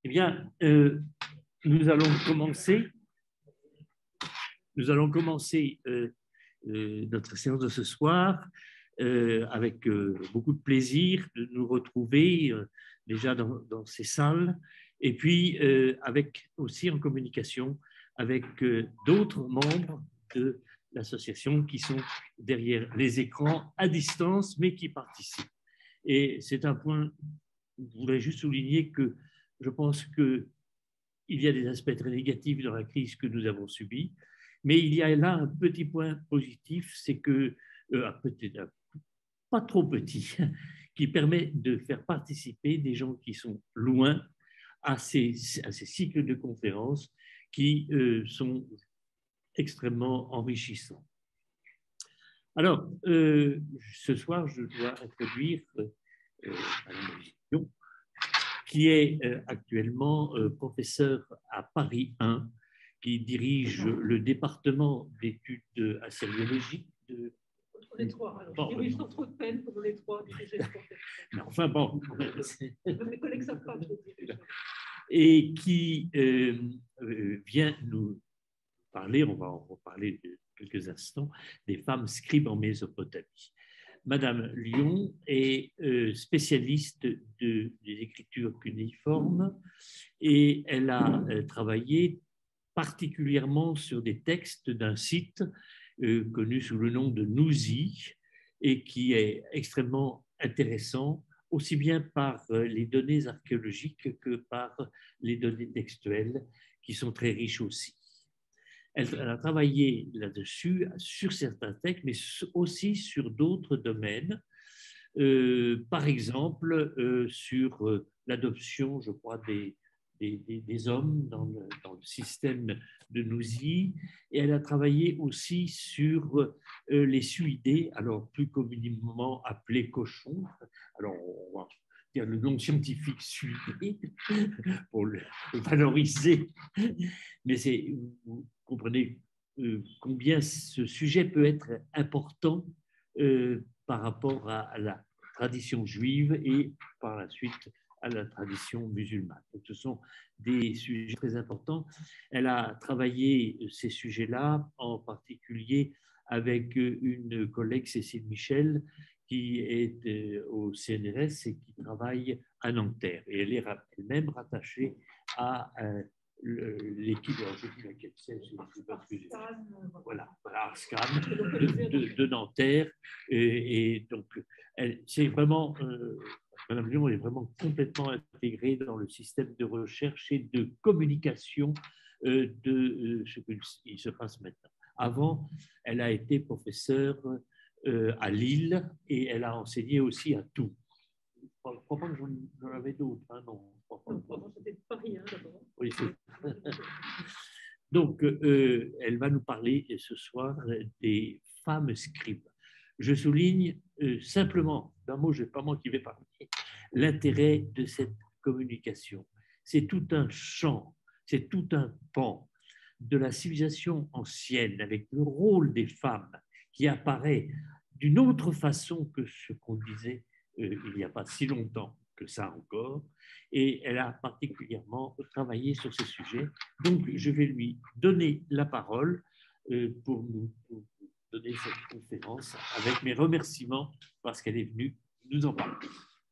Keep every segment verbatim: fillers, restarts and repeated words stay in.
Eh bien, euh, nous allons commencer, nous allons commencer euh, euh, notre séance de ce soir euh, avec euh, beaucoup de plaisir de nous retrouver euh, déjà dans, dans ces salles et puis euh, avec aussi en communication avec euh, d'autres membres de l'association qui sont derrière les écrans à distance mais qui participent. Et c'est un point, je voudrais juste souligner que je pense que il y a des aspects très négatifs dans la crise que nous avons subie, mais il y a là un petit point positif, c'est que, euh, peut-être pas trop petit, qui permet de faire participer des gens qui sont loin à ces, à ces cycles de conférences qui euh, sont extrêmement enrichissants. Alors, euh, ce soir, je dois introduire euh, Madame Dion, qui est euh, actuellement euh, professeur à Paris un, qui dirige le département d'études assyriologiques de... Les trois. Alors, bon, je dirige sans trop de peine pour les trois. Mais enfin bon. Mes collègues ne savent pas que je dirige. Et qui euh, euh, vient nous parler, on va en reparler de quelques instants, des femmes scribes en Mésopotamie. Madame Lyon est euh, spécialiste de, des écritures cunéiformes et elle a euh, travaillé particulièrement sur des textes d'un site euh, connu sous le nom de Nouzi et qui est extrêmement intéressant aussi bien par euh, les données archéologiques que par les données textuelles qui sont très riches aussi. Elle, elle a travaillé là-dessus, sur certains textes, mais aussi sur d'autres domaines. Euh, par exemple, euh, sur euh, l'adoption, je crois, des, des, des, des hommes dans le, dans le système de Nouzi. Et elle a travaillé aussi sur euh, les suidés, alors plus communément appelés cochons. Alors, on va dire le nom scientifique suidé pour le valoriser. Mais c'est, vous comprenez euh, combien ce sujet peut être important euh, par rapport à, à la tradition juive et par la suite à la tradition musulmane. Donc, ce sont des sujets très importants. Elle a travaillé ces sujets-là, en particulier avec une collègue, Cécile Michel, qui est euh, au C N R S et qui travaille à Nanterre. Et elle est elle-même rattachée à euh, l'équipe, je dis laquelle c'est, je ne sais pas ce que j'ai. Voilà, voilà, Arscan de, de, de Nanterre. Et, et donc, c'est vraiment, euh, Madame Lyon est vraiment complètement intégrée dans le système de recherche et de communication euh, de euh, ce qui se passe maintenant. Avant, elle a été professeure euh, à Lille et elle a enseigné aussi à Tours. Je ne crois pas que j'en avais d'autres, hein, non. Non, c'était Paris, hein, d'abord. Oui, c'est... Donc, euh, elle va nous parler ce soir des femmes scribes. Je souligne euh, simplement, d'un mot, ce n'est pas moi qui vais parler, l'intérêt de cette communication. C'est tout un champ, c'est tout un pan de la civilisation ancienne avec le rôle des femmes qui apparaît d'une autre façon que ce qu'on disait euh, il n'y a pas si longtemps que ça encore, et elle a particulièrement travaillé sur ces sujets. Donc, je vais lui donner la parole euh, pour nous pour donner cette conférence avec mes remerciements parce qu'elle est venue nous en parler.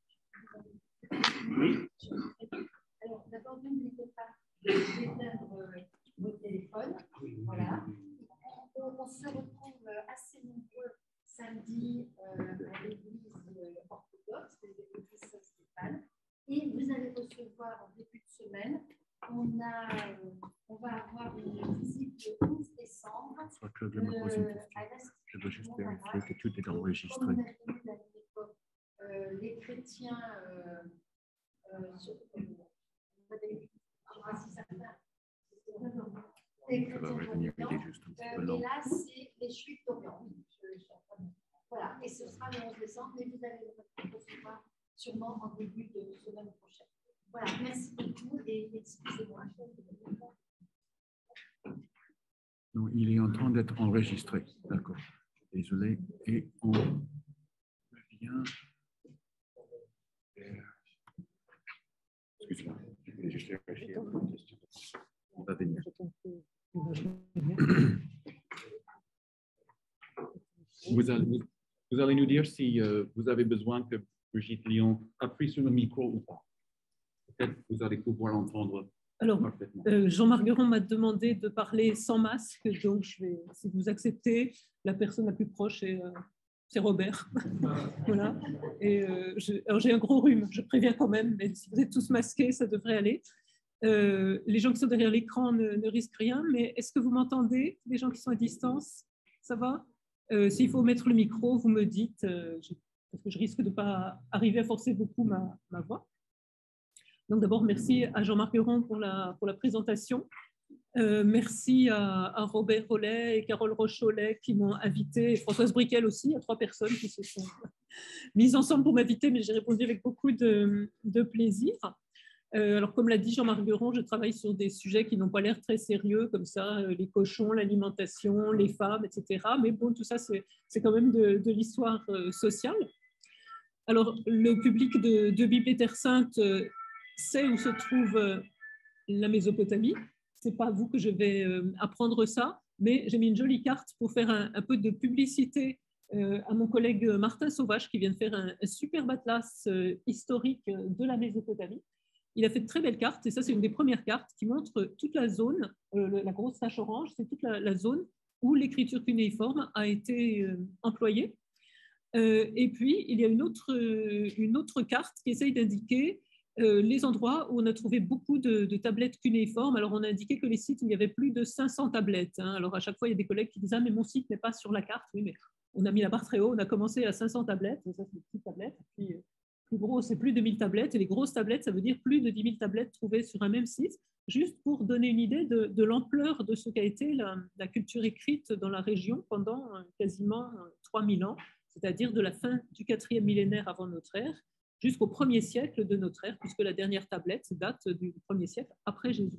Oui. Alors, d'abord, n'oubliez pas d'éteindre vos téléphones. Voilà. On, on se retrouve assez nombreux samedi euh, à l'église orthodoxe, l'église Saint-Stéphane. Et vous allez recevoir en début de semaine, on, a, euh, on va avoir une visite le onze décembre euh, à l'Institut. Je veux juste vérifier que tout est enregistré. Comme on a vu à l'époque, euh, les chrétiens, euh, euh, sur, euh, les chrétiens juste un euh, et là, c'est les Juifs d'Orient. Voilà, et ce sera le onze décembre, mais vous allez le recevoir sûrement en début de semaine prochaine. Voilà, merci beaucoup et excusez-moi. Non, il est en train d'être enregistré. D'accord. Désolé. Et on vient. Excusez-moi. juste vérifier une question. On va venir. Vous allez, vous allez nous dire si euh, vous avez besoin que Brigitte Lyon appuie sur le micro ou pas. Peut-être que vous allez pouvoir l'entendre. Alors, euh, Jean Margueron m'a demandé de parler sans masque, donc je vais, si vous acceptez, la personne la plus proche est, euh, c'est Robert. Voilà. Et euh, je, alors j'ai un gros rhume, je préviens quand même, mais si vous êtes tous masqués, ça devrait aller. Euh, les gens qui sont derrière l'écran ne, ne risquent rien, mais est-ce que vous m'entendez, les gens qui sont à distance? Ça va? euh, S'il faut mettre le micro, vous me dites, euh, je, parce que je risque de ne pas arriver à forcer beaucoup ma, ma voix. Donc d'abord, merci à Jean Margueron pour la, pour la présentation. Euh, merci à, à Robert Rollet et Carole Roche-Chollet qui m'ont invité, et Françoise Briquel aussi, il y a trois personnes qui se sont mises ensemble pour m'inviter, mais j'ai répondu avec beaucoup de, de plaisir. Euh, alors comme l'a dit Jean Margueron, je travaille sur des sujets qui n'ont pas l'air très sérieux, comme ça, euh, les cochons, l'alimentation, les femmes, et cetera. Mais bon, tout ça, c'est, c'est quand même de, de l'histoire euh, sociale. Alors, le public de, de Bible et Terre Sainte euh, sait où se trouve euh, la Mésopotamie. Ce n'est pas à vous que je vais euh, apprendre ça, mais j'ai mis une jolie carte pour faire un, un peu de publicité euh, à mon collègue Martin Sauvage, qui vient de faire un, un superbe atlas euh, historique de la Mésopotamie. Il a fait de très belles cartes, et ça, c'est une des premières cartes qui montre toute la zone, euh, la grosse tache orange, c'est toute la, la zone où l'écriture cunéiforme a été euh, employée. Euh, et puis, il y a une autre, une autre carte qui essaye d'indiquer euh, les endroits où on a trouvé beaucoup de, de tablettes cunéiformes. Alors, on a indiqué que les sites où il y avait plus de cinq cents tablettes. Hein. Alors, à chaque fois, il y a des collègues qui disent « Ah, mais mon site n'est pas sur la carte. » Oui, mais on a mis la barre très haut. On a commencé à cinq cents tablettes. Ça, c'est des petites tablettes. Puis, plus gros, c'est plus de mille tablettes. Et les grosses tablettes, ça veut dire plus de dix mille tablettes trouvées sur un même site, juste pour donner une idée de, de l'ampleur de ce qu'a été la, la culture écrite dans la région pendant quasiment trois mille ans, c'est-à-dire de la fin du quatrième millénaire avant notre ère jusqu'au premier siècle de notre ère, puisque la dernière tablette date du premier siècle après Jésus.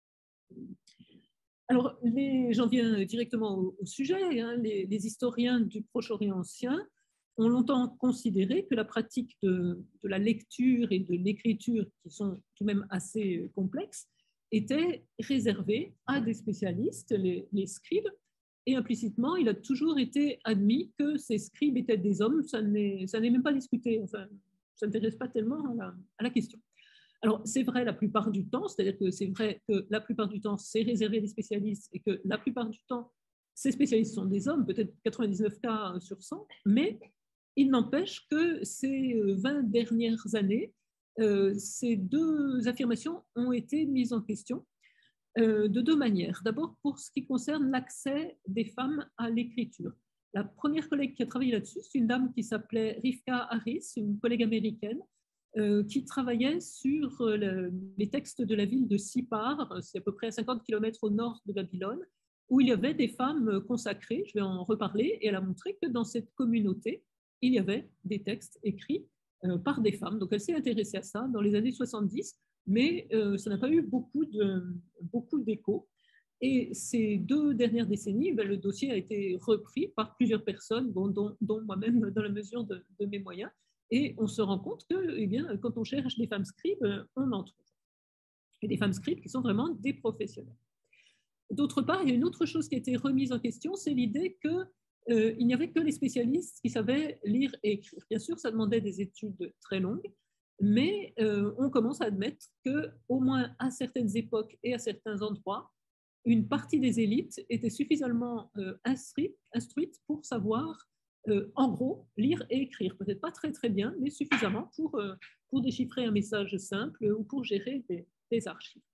Alors, les, j'en viens directement au, au sujet. Hein, les, les historiens du Proche-Orient ancien ont longtemps considéré que la pratique de, de la lecture et de l'écriture, qui sont tout de même assez complexes, était réservée à des spécialistes, les, les scribes, et implicitement, il a toujours été admis que ces scribes étaient des hommes. Ça n'est, ça n'est même pas discuté, enfin, ça n'intéresse pas tellement à la, à la question. Alors, c'est vrai la plupart du temps, c'est-à-dire que c'est vrai que la plupart du temps, c'est réservé à des spécialistes et que la plupart du temps, ces spécialistes sont des hommes, peut-être quatre-vingt-dix-neuf cas sur cent, mais il n'empêche que ces vingt dernières années, euh, ces deux affirmations ont été mises en question euh, de deux manières. D'abord, pour ce qui concerne l'accès des femmes à l'écriture. La première collègue qui a travaillé là-dessus, c'est une dame qui s'appelait Rivka Harris, une collègue américaine, euh, qui travaillait sur euh, le, les textes de la ville de Sipar, c'est à peu près à cinquante kilomètres au nord de Babylone, où il y avait des femmes consacrées, je vais en reparler, et elle a montré que dans cette communauté, il y avait des textes écrits euh, par des femmes. Donc elle s'est intéressée à ça dans les années soixante-dix, mais euh, ça n'a pas eu beaucoup, de, beaucoup d'écho. Et ces deux dernières décennies, ben, le dossier a été repris par plusieurs personnes, bon, dont, dont moi-même dans la mesure de, de mes moyens, et on se rend compte que eh bien, quand on cherche des femmes scribes, on en trouve. Et des femmes scribes qui sont vraiment des professionnels. D'autre part, il y a une autre chose qui a été remise en question, c'est l'idée que Euh, il n'y avait que les spécialistes qui savaient lire et écrire. Bien sûr, ça demandait des études très longues, mais euh, on commence à admettre qu'au moins à certaines époques et à certains endroits, une partie des élites était suffisamment euh, instruite, instruite pour savoir, euh, en gros, lire et écrire. Peut-être pas très très bien, mais suffisamment pour, euh, pour déchiffrer un message simple ou pour gérer des, des archives.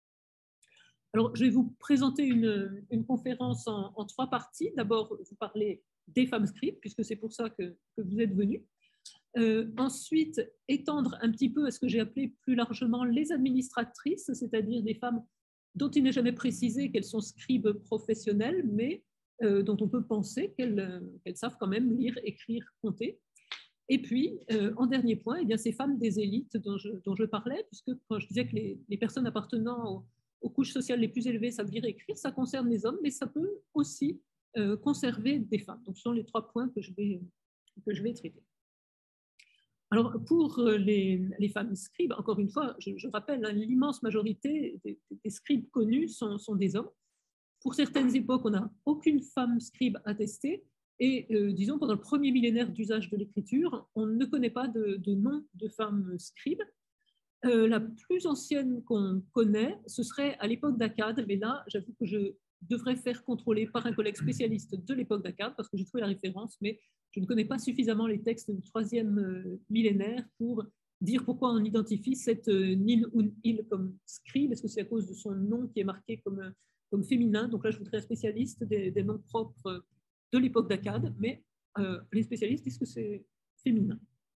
Alors, je vais vous présenter une, une conférence en, en trois parties. D'abord, vous parler des femmes scribes, puisque c'est pour ça que, que vous êtes venus. Euh, ensuite, étendre un petit peu à ce que j'ai appelé plus largement les administratrices, c'est-à-dire des femmes dont il n'est jamais précisé qu'elles sont scribes professionnelles, mais euh, dont on peut penser qu'elles, qu'elles savent quand même lire, écrire, compter. Et puis, euh, en dernier point, eh bien, ces femmes des élites dont je, dont je parlais, puisque quand je disais que les, les personnes appartenant au aux couches sociales les plus élevées, ça veut dire écrire, ça concerne les hommes, mais ça peut aussi euh, conserver des femmes. Donc, ce sont les trois points que je vais, que je vais traiter. Alors, pour les, les femmes scribes, encore une fois, je, je rappelle, hein, l'immense majorité des, des scribes connus sont, sont des hommes. Pour certaines époques, on n'a aucune femme scribe attestée. Et euh, disons, pendant le premier millénaire d'usage de l'écriture, on ne connaît pas de, de nom de femme scribe. Euh, la plus ancienne qu'on connaît, ce serait à l'époque d'Akkad, mais là, j'avoue que je devrais faire contrôler par un collègue spécialiste de l'époque d'Akkad, parce que j'ai trouvé la référence, mais je ne connais pas suffisamment les textes du troisième euh, millénaire pour dire pourquoi on identifie cette euh, Nin ou Il comme scribe. Est-ce que c'est à cause de son nom qui est marqué comme, comme féminin? Donc là, je voudrais un spécialiste des, des noms propres de l'époque d'Akkad, mais euh, les spécialistes disent que c'est féminin.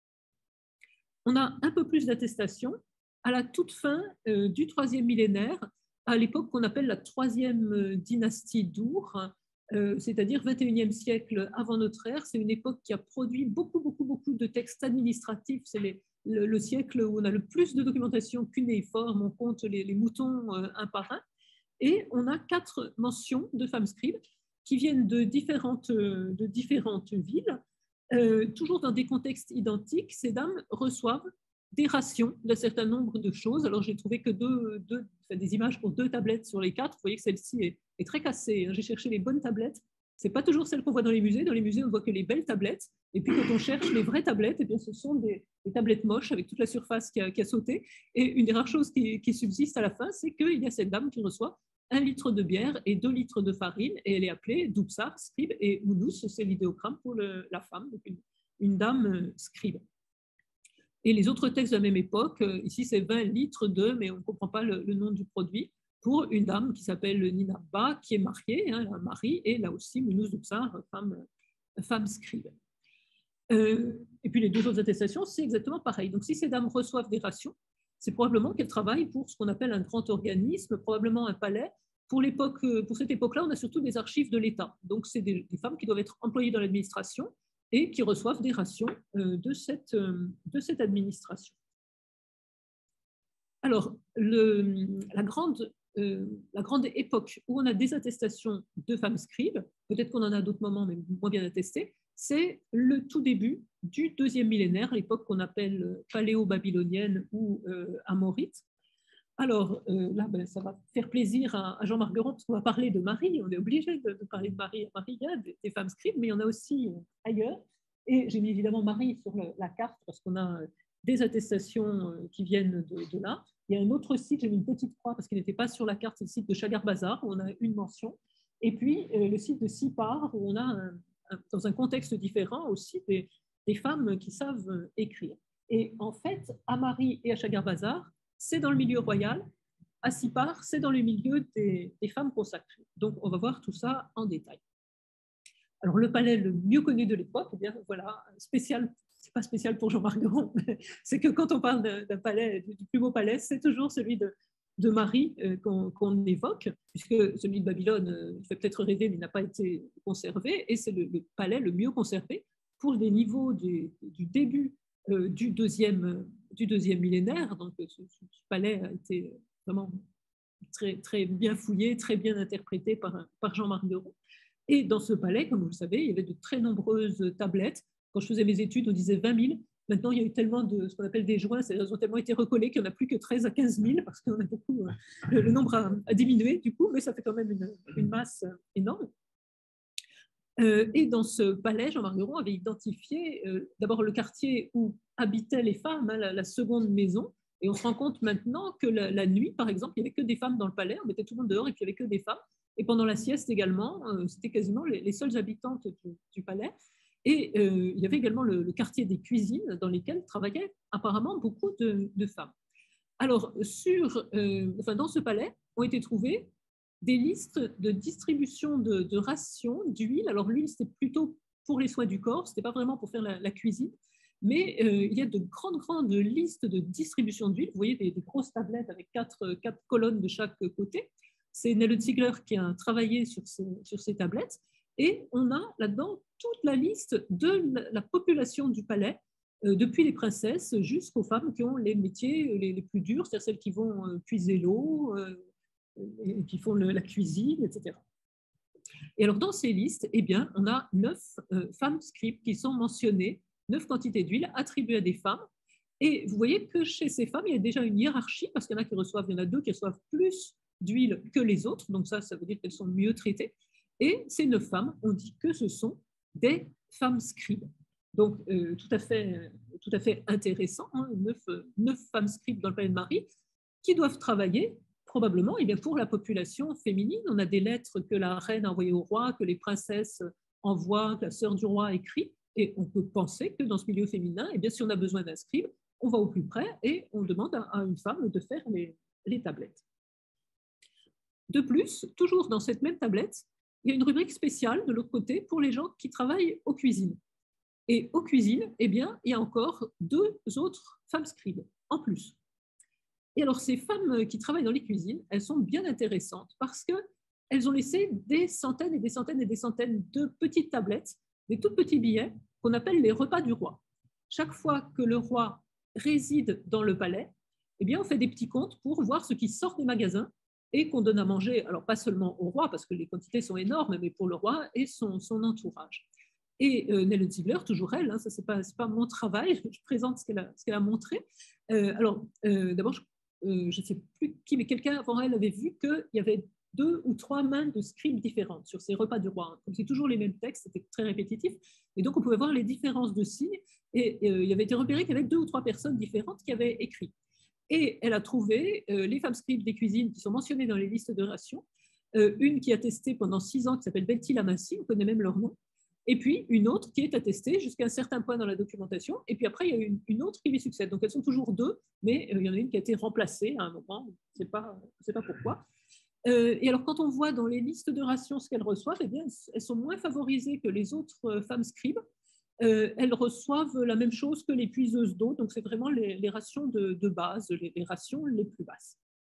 On a un peu plus d'attestations à la toute fin euh, du troisième millénaire, à l'époque qu'on appelle la troisième dynastie d'Ur, euh, c'est-à-dire vingt et unième siècle avant notre ère. C'est une époque qui a produit beaucoup, beaucoup, beaucoup de textes administratifs. C'est les, le, le siècle où on a le plus de documentation cunéiforme, on compte les, les moutons euh, un par un. Et on a quatre mentions de femmes scribes qui viennent de différentes, de différentes villes. Euh, toujours dans des contextes identiques, ces dames reçoivent des rations d'un certain nombre de choses. Alors, j'ai trouvé que deux, deux, enfin, des images pour deux tablettes sur les quatre. Vous voyez que celle-ci est, est très cassée. J'ai cherché les bonnes tablettes. Ce n'est pas toujours celles qu'on voit dans les musées. Dans les musées, on ne voit que les belles tablettes. Et puis, quand on cherche les vraies tablettes, eh bien, ce sont des, des tablettes moches avec toute la surface qui a, qui a sauté. Et une des rares choses qui, qui subsiste à la fin, c'est qu'il y a cette dame qui reçoit un litre de bière et deux litres de farine, et elle est appelée Doupsar, scribe, et Mounous, c'est l'idéogramme pour le, la femme, donc une, une dame scribe. Et les autres textes de la même époque, ici c'est vingt litres de, mais on ne comprend pas le, le nom du produit, pour une dame qui s'appelle Ninabba, qui est mariée, hein, un mari, et là aussi Mounous Doupsar, femme, femme scribe. Euh, et puis les deux autres attestations, c'est exactement pareil. Donc si ces dames reçoivent des rations, c'est probablement qu'elles travaillent pour ce qu'on appelle un grand organisme, probablement un palais. Pour, l'époque, pour cette époque-là, on a surtout des archives de l'État. Donc, c'est des, des femmes qui doivent être employées dans l'administration et qui reçoivent des rations euh, de, cette, euh, de cette administration. Alors, le, la, grande, euh, la grande époque où on a des attestations de femmes scribes, peut-être qu'on en a à d'autres moments, mais moins bien attestées, c'est le tout début du deuxième millénaire, l'époque qu'on appelle paléo-babylonienne ou euh, amorite. Alors euh, là, ben, ça va faire plaisir à, à Jean Margueron parce qu'on va parler de Marie, on est obligé de, de parler de Marie. Marie, il y a des, des femmes scribes, mais il y en a aussi euh, ailleurs. Et j'ai mis évidemment Marie sur le, la carte parce qu'on a euh, des attestations euh, qui viennent de, de là. Il y a un autre site, j'ai mis une petite croix parce qu'il n'était pas sur la carte, c'est le site de Chagar Bazar où on a une mention. Et puis euh, le site de Sipar où on a un, dans un contexte différent aussi des, des femmes qui savent écrire. Et en fait, à Marie et à Chagar Bazar, c'est dans le milieu royal. À Sipar, c'est dans le milieu des, des femmes consacrées. Donc, on va voir tout ça en détail. Alors, le palais le mieux connu de l'époque, eh bien, voilà, spécial, c'est pas spécial pour Jean Margueron, mais c'est que quand on parle d'un palais, du plus beau palais, c'est toujours celui de, de Marie euh, qu'on qu'on évoque, puisque celui de Babylone euh, fait peut-être rêver, mais n'a pas été conservé, et c'est le, le palais le mieux conservé pour les niveaux du, du début euh, du, deuxième, du deuxième millénaire. Donc, ce, ce palais a été vraiment très, très bien fouillé, très bien interprété par, par Jean Margueron. Et dans ce palais, comme vous le savez, il y avait de très nombreuses tablettes. Quand je faisais mes études, on disait vingt mille. Maintenant, il y a eu tellement de ce qu'on appelle des joints, elles ont tellement été recollées qu'il n'y en a plus que treize à quinze mille, parce que beaucoup, le, le nombre a, a diminué, du coup, mais ça fait quand même une, une masse énorme. Euh, et dans ce palais, Jean Margueron avait identifié euh, d'abord le quartier où habitaient les femmes, hein, la, la seconde maison, et on se rend compte maintenant que la, la nuit, par exemple, il n'y avait que des femmes dans le palais, on mettait tout le monde dehors et puis il n'y avait que des femmes. Et pendant la sieste également, euh, c'était quasiment les, les seules habitantes du, du palais. Et euh, il y avait également le, le quartier des cuisines dans lesquelles travaillaient apparemment beaucoup de, de femmes. Alors, sur, euh, enfin, dans ce palais ont été trouvées des listes de distribution de, de rations d'huile. Alors, l'huile, c'était plutôt pour les soins du corps, ce n'était pas vraiment pour faire la, la cuisine. Mais euh, il y a de grandes, grandes listes de distribution d'huile. Vous voyez des, des grosses tablettes avec quatre, quatre colonnes de chaque côté. C'est Nelle Ziegler qui a travaillé sur ces, sur ces tablettes. Et on a là-dedans toute la liste de la population du palais, euh, depuis les princesses jusqu'aux femmes qui ont les métiers les, les plus durs, c'est-à-dire celles qui vont euh, puiser l'eau, euh, et qui font le, la cuisine, et cetera. Et alors dans ces listes, eh bien, on a neuf euh, femmes scribes qui sont mentionnées neuf quantités d'huile attribuées à des femmes. Et vous voyez que chez ces femmes, il y a déjà une hiérarchie, parce qu'il y en a qui reçoivent, il y en a deux qui reçoivent plus d'huile que les autres, donc ça, ça veut dire qu'elles sont mieux traitées. Et ces neuf femmes, on dit que ce sont des femmes scribes. Donc, euh, tout, à fait, tout à fait intéressant, hein, neuf, neuf femmes scribes dans le palais de Marie, qui doivent travailler probablement eh bien, pour la population féminine. On a des lettres que la reine a envoyées au roi, que les princesses envoient, que la sœur du roi écrit, et on peut penser que dans ce milieu féminin, eh bien, si on a besoin d'un scribe, on va au plus près et on demande à une femme de faire les, les tablettes. De plus, toujours dans cette même tablette, il y a une rubrique spéciale de l'autre côté pour les gens qui travaillent aux cuisines. Et aux cuisines, eh bien, il y a encore deux autres femmes scribes en plus. Et alors, ces femmes qui travaillent dans les cuisines, elles sont bien intéressantes parce qu'elles ont laissé des centaines et des centaines et des centaines de petites tablettes, des tout petits billets qu'on appelle les repas du roi. Chaque fois que le roi réside dans le palais, eh bien, on fait des petits comptes pour voir ce qui sort des magasins et qu'on donne à manger, alors pas seulement au roi, parce que les quantités sont énormes, mais pour le roi et son, son entourage. Et euh, Nelle Ziegler, toujours elle, hein, ça c'est pas, c'est pas mon travail, je présente ce qu'elle a, ce qu'elle a montré. Euh, alors, euh, d'abord, je ne euh, sais plus qui, mais quelqu'un avant elle avait vu qu'il y avait deux ou trois mains de scribes différentes sur ces repas du roi. Comme c'est toujours les mêmes textes, c'était très répétitif, et donc on pouvait voir les différences de signes, et euh, il y avait été repéré qu'il y avait deux ou trois personnes différentes qui avaient écrit. Et elle a trouvé euh, les femmes scribes des cuisines qui sont mentionnées dans les listes de rations, euh, une qui a testé pendant six ans, qui s'appelle Betty Lamassie, on connaît même leur nom, et puis une autre qui est attestée jusqu'à un certain point dans la documentation, et puis après il y a une, une autre qui lui succède. Donc elles sont toujours deux, mais euh, il y en a une qui a été remplacée à un moment, on ne sait pas, on sait pas pourquoi. Euh, et alors quand on voit dans les listes de rations ce qu'elles reçoivent, eh bien, elles sont moins favorisées que les autres femmes scribes. Euh, elles reçoivent la même chose que les puiseuses d'eau, donc c'est vraiment les, les rations de, de base, les, les rations les plus basses.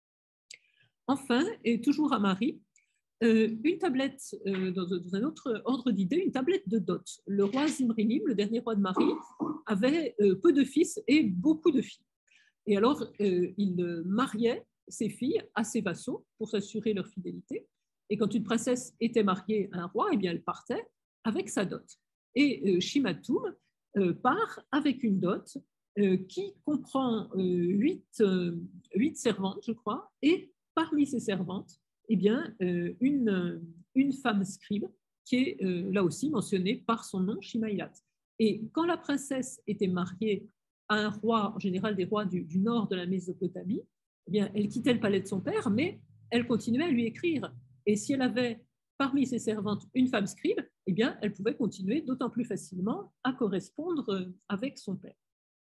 Enfin, et toujours à Marie, euh, une tablette, euh, dans, dans un autre ordre d'idée, une tablette de dot. Le roi Zimrilim, le dernier roi de Marie, avait euh, peu de fils et beaucoup de filles. Et alors, euh, il mariait ses filles à ses vassaux pour s'assurer leur fidélité. Et quand une princesse était mariée à un roi, eh bien, elle partait avec sa dot. Et euh, Shimatoum euh, part avec une dot euh, qui comprend euh, huit, euh, huit servantes, je crois, et parmi ces servantes, eh bien, euh, une, une femme scribe qui est euh, là aussi mentionnée par son nom, Shimaïlat. Et quand la princesse était mariée à un roi, en général des rois du, du nord de la Mésopotamie, eh bien, elle quittait le palais de son père, mais elle continuait à lui écrire. Et si elle avait parmi ses servantes une femme scribe, eh bien, elle pouvait continuer d'autant plus facilement à correspondre avec son père.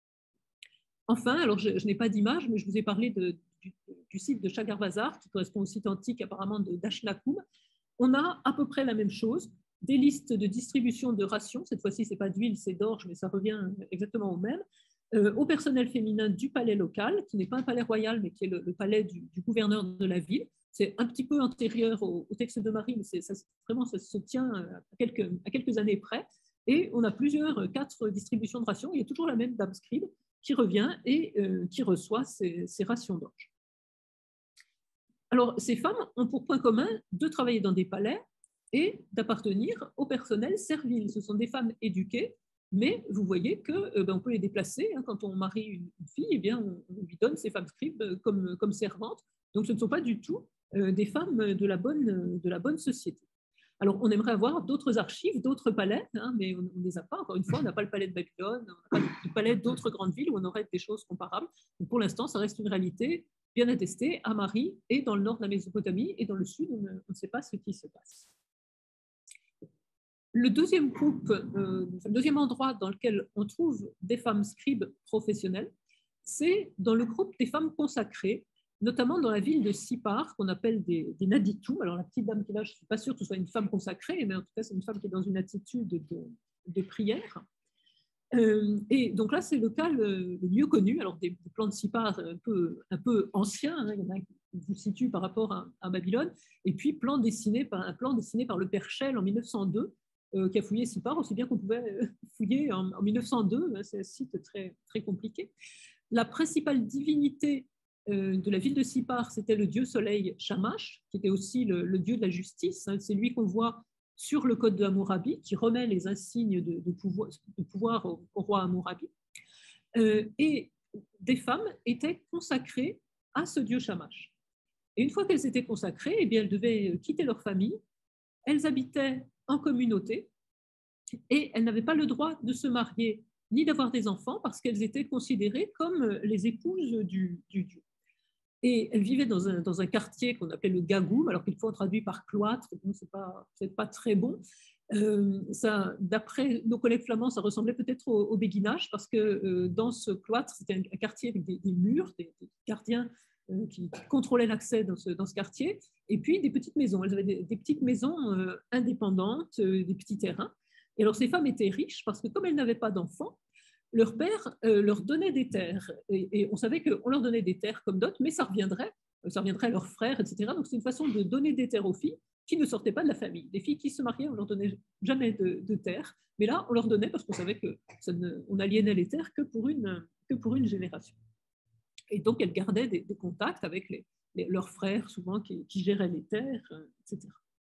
Enfin, alors je, je n'ai pas d'image, mais je vous ai parlé de, du, du site de Chagar-Bazar, qui correspond au site antique apparemment d'Ashnakoum. On a à peu près la même chose, des listes de distribution de rations, cette fois-ci, ce n'est pas d'huile, c'est d'orge, mais ça revient exactement au même, euh, au personnel féminin du palais local, qui n'est pas un palais royal, mais qui est le, le palais du, du gouverneur de la ville. C'est un petit peu antérieur au, au texte de Marie, mais ça, vraiment, ça se tient à quelques, à quelques années près. Et on a plusieurs, quatre distributions de rations. Il y a toujours la même dame scribe qui revient et euh, qui reçoit ces, ces rations d'orge. Alors, ces femmes ont pour point commun de travailler dans des palais et d'appartenir au personnel servile. Ce sont des femmes éduquées, mais vous voyez qu'on euh, ben, peut les déplacer. Hein, quand on marie une, une fille, eh bien, on, on lui donne ces femmes scribes comme, comme servantes. Donc, ce ne sont pas du tout euh, des femmes de la, bonne, de la bonne société. Alors, on aimerait avoir d'autres archives, d'autres palais, hein, mais on ne les a pas. Encore une fois, on n'a pas le palais de Babylone, on n'a pas de palais d'autres grandes villes où on aurait des choses comparables. Donc, pour l'instant, ça reste une réalité bien attestée à Marie et dans le nord de la Mésopotamie, et dans le sud, on ne, on ne sait pas ce qui se passe. Le deuxième groupe, euh, le deuxième endroit dans lequel on trouve des femmes scribes professionnelles, c'est dans le groupe des femmes consacrées, notamment dans la ville de Sipar, qu'on appelle des, des Naditoum. Alors la petite dame qui est là, je ne suis pas sûre que ce soit une femme consacrée, mais en tout cas, c'est une femme qui est dans une attitude de, de prière. Euh, et donc là, c'est le cas le, le mieux connu. Alors des, des plans de Sipar un peu, un peu anciens, hein, il y en a qui vous situent par rapport à, à Babylone, et puis plan dessiné par, un plan dessiné par le père Schell en mille neuf cent deux, euh, qui a fouillé Sipar, aussi bien qu'on pouvait fouiller en, en mille neuf cent deux, hein, c'est un site très, très compliqué. La principale divinité euh, de la ville de Sipar, c'était le dieu soleil Shamash, qui était aussi le, le dieu de la justice, hein, c'est lui qu'on voit sur le code de Hammurabi, qui remet les insignes de, de, pouvoir, de pouvoir au, au roi Hammurabi. Euh, et des femmes étaient consacrées à ce dieu Shamash. Et une fois qu'elles étaient consacrées, eh bien, elles devaient quitter leur famille, elles habitaient en communauté et elles n'avaient pas le droit de se marier ni d'avoir des enfants parce qu'elles étaient considérées comme les épouses du, du dieu. Et elles vivaient dans un, dans un quartier qu'on appelait le Gagoum, alors qu'il faut traduire par cloître, donc ce n'est pas, c'est pas très bon. Euh, ça, d'après nos collègues flamands, ça ressemblait peut-être au, au béguinage parce que euh, dans ce cloître, c'était un, un quartier avec des, des murs, des, des gardiens euh, qui contrôlaient l'accès dans ce, dans ce quartier, et puis des petites maisons. Elles avaient des, des petites maisons euh, indépendantes, euh, des petits terrains. Et alors ces femmes étaient riches parce que comme elles n'avaient pas d'enfants, leur père euh, leur donnait des terres. Et, et on savait qu'on leur donnait des terres comme dot, mais ça reviendrait, ça reviendrait à leurs frères, et cetera. Donc c'est une façon de donner des terres aux filles qui ne sortaient pas de la famille. Les filles qui se mariaient, on ne leur donnait jamais de, de terres, mais là, on leur donnait parce qu'on savait qu'on aliénait les terres que pour une, que pour une génération. Et donc, elles gardaient des, des contacts avec les, les, leurs frères, souvent, qui, qui géraient les terres, et cetera.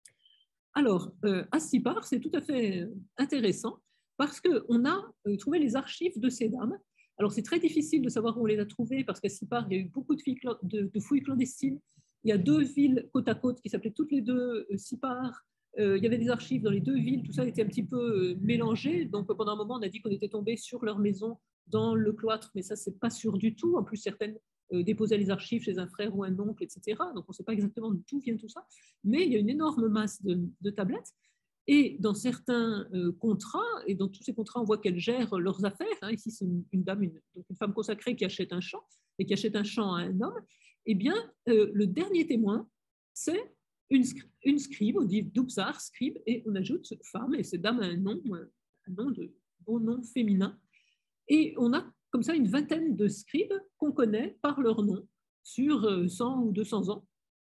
Alors, euh, à Sipar, c'est tout à fait intéressant parce qu'on a euh, trouvé les archives de ces dames. Alors, c'est très difficile de savoir où on les a trouvées parce qu'à Sipar, il y a eu beaucoup de, filles, de, de fouilles clandestines. Il y a deux villes côte à côte qui s'appelaient toutes les deux euh, Sipar. Euh, il y avait des archives dans les deux villes, tout ça était un petit peu euh, mélangé. Donc, pendant un moment, on a dit qu'on était tombé sur leur maison dans le cloître, mais ça, c'est pas sûr du tout. En plus, certaines euh, déposaient les archives chez un frère ou un oncle, et cetera. Donc, on ne sait pas exactement d'où vient tout ça. Mais il y a une énorme masse de, de tablettes. Et dans certains euh, contrats, et dans tous ces contrats, on voit qu'elles gèrent leurs affaires. Hein. Ici, c'est une, une dame, une, donc une femme consacrée qui achète un champ et qui achète un champ à un homme. Eh bien, euh, le dernier témoin, c'est une, une scribe, on dit Dubsar, scribe, et on ajoute femme, et cette dame a un nom, un nom de beau nom féminin. Et on a comme ça une vingtaine de scribes qu'on connaît par leur nom sur cent ou deux cents ans.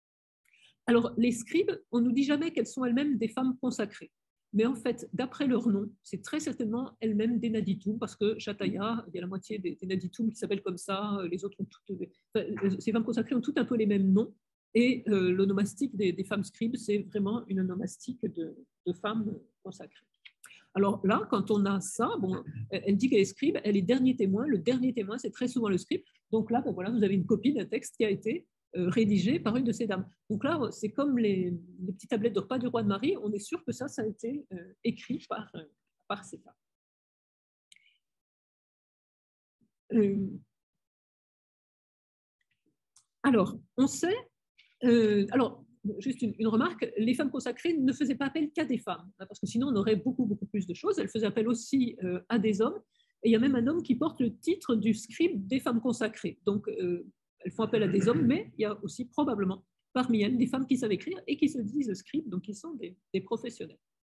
Alors, les scribes, on ne nous dit jamais qu'elles sont elles-mêmes des femmes consacrées. Mais en fait, d'après leur nom, c'est très certainement elles-mêmes des Naditum, parce que Chataya, il y a la moitié des, des Naditum qui s'appellent comme ça, les autres ont toutes, enfin, ces femmes consacrées ont toutes un peu les mêmes noms, et euh, l'onomastique des, des femmes scribes, c'est vraiment une onomastique de, de femmes consacrées. Alors là, quand on a ça, bon, elle dit qu'elle est scribe, elle est dernier témoin, le dernier témoin, c'est très souvent le scribe, donc là, ben voilà, vous avez une copie d'un texte qui a été Euh, rédigé par une de ces dames. Donc là, c'est comme les, les petites tablettes de repas du roi de Marie, on est sûr que ça, ça a été euh, écrit par, euh, par ces femmes. Euh, alors, on sait, euh, alors, juste une, une remarque, les femmes consacrées ne faisaient pas appel qu'à des femmes, hein, parce que sinon on aurait beaucoup, beaucoup plus de choses. Elles faisaient appel aussi euh, à des hommes, et il y a même un homme qui porte le titre du scribe des femmes consacrées. Donc, euh, elles font appel à des hommes, mais il y a aussi probablement parmi elles des femmes qui savent écrire et qui se disent scribes, donc qui sont des, des professionnels.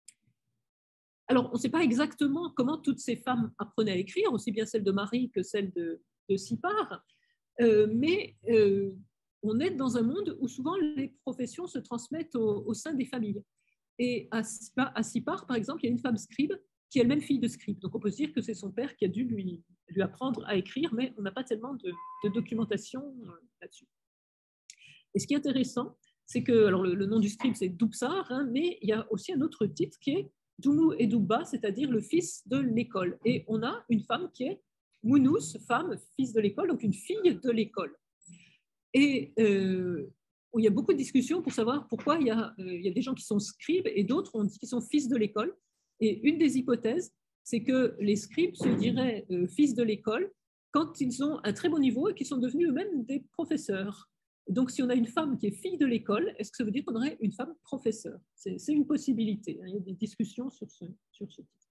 Alors, on ne sait pas exactement comment toutes ces femmes apprenaient à écrire, aussi bien celle de Marie que celle de, de Sipar, euh, mais euh, on est dans un monde où souvent les professions se transmettent au, au sein des familles. Et à Sipar, à Sipar, par exemple, il y a une femme scribe qui est elle-même fille de scribe. Donc on peut se dire que c'est son père qui a dû lui, lui apprendre à écrire, mais on n'a pas tellement de, de documentation là-dessus. Et ce qui est intéressant, c'est que alors le, le nom du scribe, c'est Dubsar, hein, mais il y a aussi un autre titre qui est Dumu et Dubba, c'est-à-dire le fils de l'école. Et on a une femme qui est Munus, femme, fils de l'école, donc une fille de l'école. Et euh, il y a beaucoup de discussions pour savoir pourquoi il y a, euh, il y a des gens qui sont scribes et d'autres on dit qu'ils sont fils de l'école. Et une des hypothèses, c'est que les scribes se diraient euh, fils de l'école quand ils ont un très bon niveau et qu'ils sont devenus eux-mêmes des professeurs. Donc, si on a une femme qui est fille de l'école, est-ce que ça veut dire qu'on aurait une femme professeure? C'est une possibilité. Hein, il y a des discussions sur ce, sur ce titre.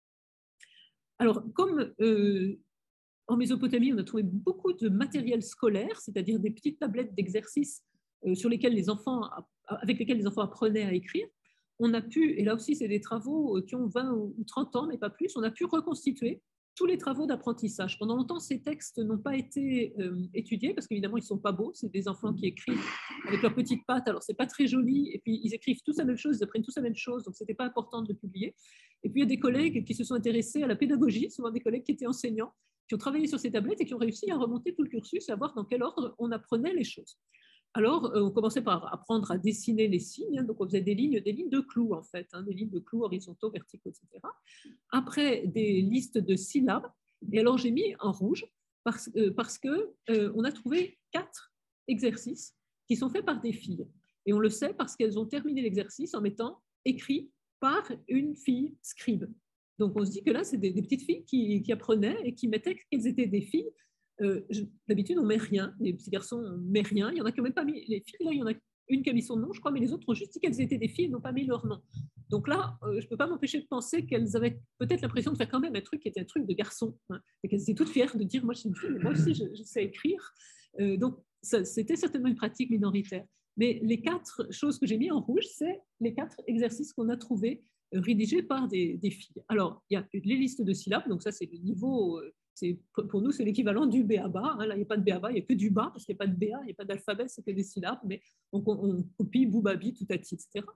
Alors, comme euh, en Mésopotamie, on a trouvé beaucoup de matériel scolaire, c'est-à-dire des petites tablettes d'exercices euh, sur lesquelles les enfants, avec lesquelles les enfants apprenaient à écrire, on a pu, et là aussi c'est des travaux qui ont vingt ou trente ans, mais pas plus, on a pu reconstituer tous les travaux d'apprentissage. Pendant longtemps, ces textes n'ont pas été euh, étudiés, parce qu'évidemment, ils ne sont pas beaux, c'est des enfants qui écrivent avec leurs petites pattes, alors c'est pas très joli, et puis ils écrivent tous la même chose, ils apprennent tous la même chose, donc c'était pas important de le publier. Et puis il y a des collègues qui se sont intéressés à la pédagogie, souvent des collègues qui étaient enseignants, qui ont travaillé sur ces tablettes et qui ont réussi à remonter tout le cursus, à voir dans quel ordre on apprenait les choses. alors, on commençait par apprendre à dessiner les signes, donc on faisait des lignes, des lignes de clous en fait, hein, des lignes de clous horizontaux, verticaux, et cetera. Après, des listes de syllabes, et alors j'ai mis en rouge parce, euh, parce que euh, on a trouvé quatre exercices qui sont faits par des filles, et on le sait parce qu'elles ont terminé l'exercice en mettant écrit par une fille scribe. Donc on se dit que là, c'est des, des petites filles qui, qui apprenaient et qui mettaient qu'elles étaient des filles. Euh, D'habitude, on ne met rien. Les petits garçons ne mettent rien. Il y en a qui n'ont même pas mis les filles. Là, il y en a une qui a mis son nom, je crois, mais les autres ont juste dit qu'elles étaient des filles et n'ont pas mis leur nom. Donc là, euh, je ne peux pas m'empêcher de penser qu'elles avaient peut-être l'impression de faire quand même un truc qui était un truc de garçon. Hein, et qu'elles étaient toutes fières de dire, moi, je suis une fille, mais moi aussi, je, je sais écrire. Euh, donc, c'était certainement une pratique minoritaire. Mais les quatre choses que j'ai mis en rouge, c'est les quatre exercices qu'on a trouvés euh, rédigés par des, des filles. Alors, il y a les listes de syllabes. Donc ça, c'est le niveau... Euh, pour nous, c'est l'équivalent du B A B A. Hein. Là, il n'y a pas de B A B A, il n'y a que du bas, parce qu'il n'y a pas de B A, il n'y a pas d'alphabet, c'est que des syllabes. Mais donc, on, on copie Boubabi, tout à ti, et cetera.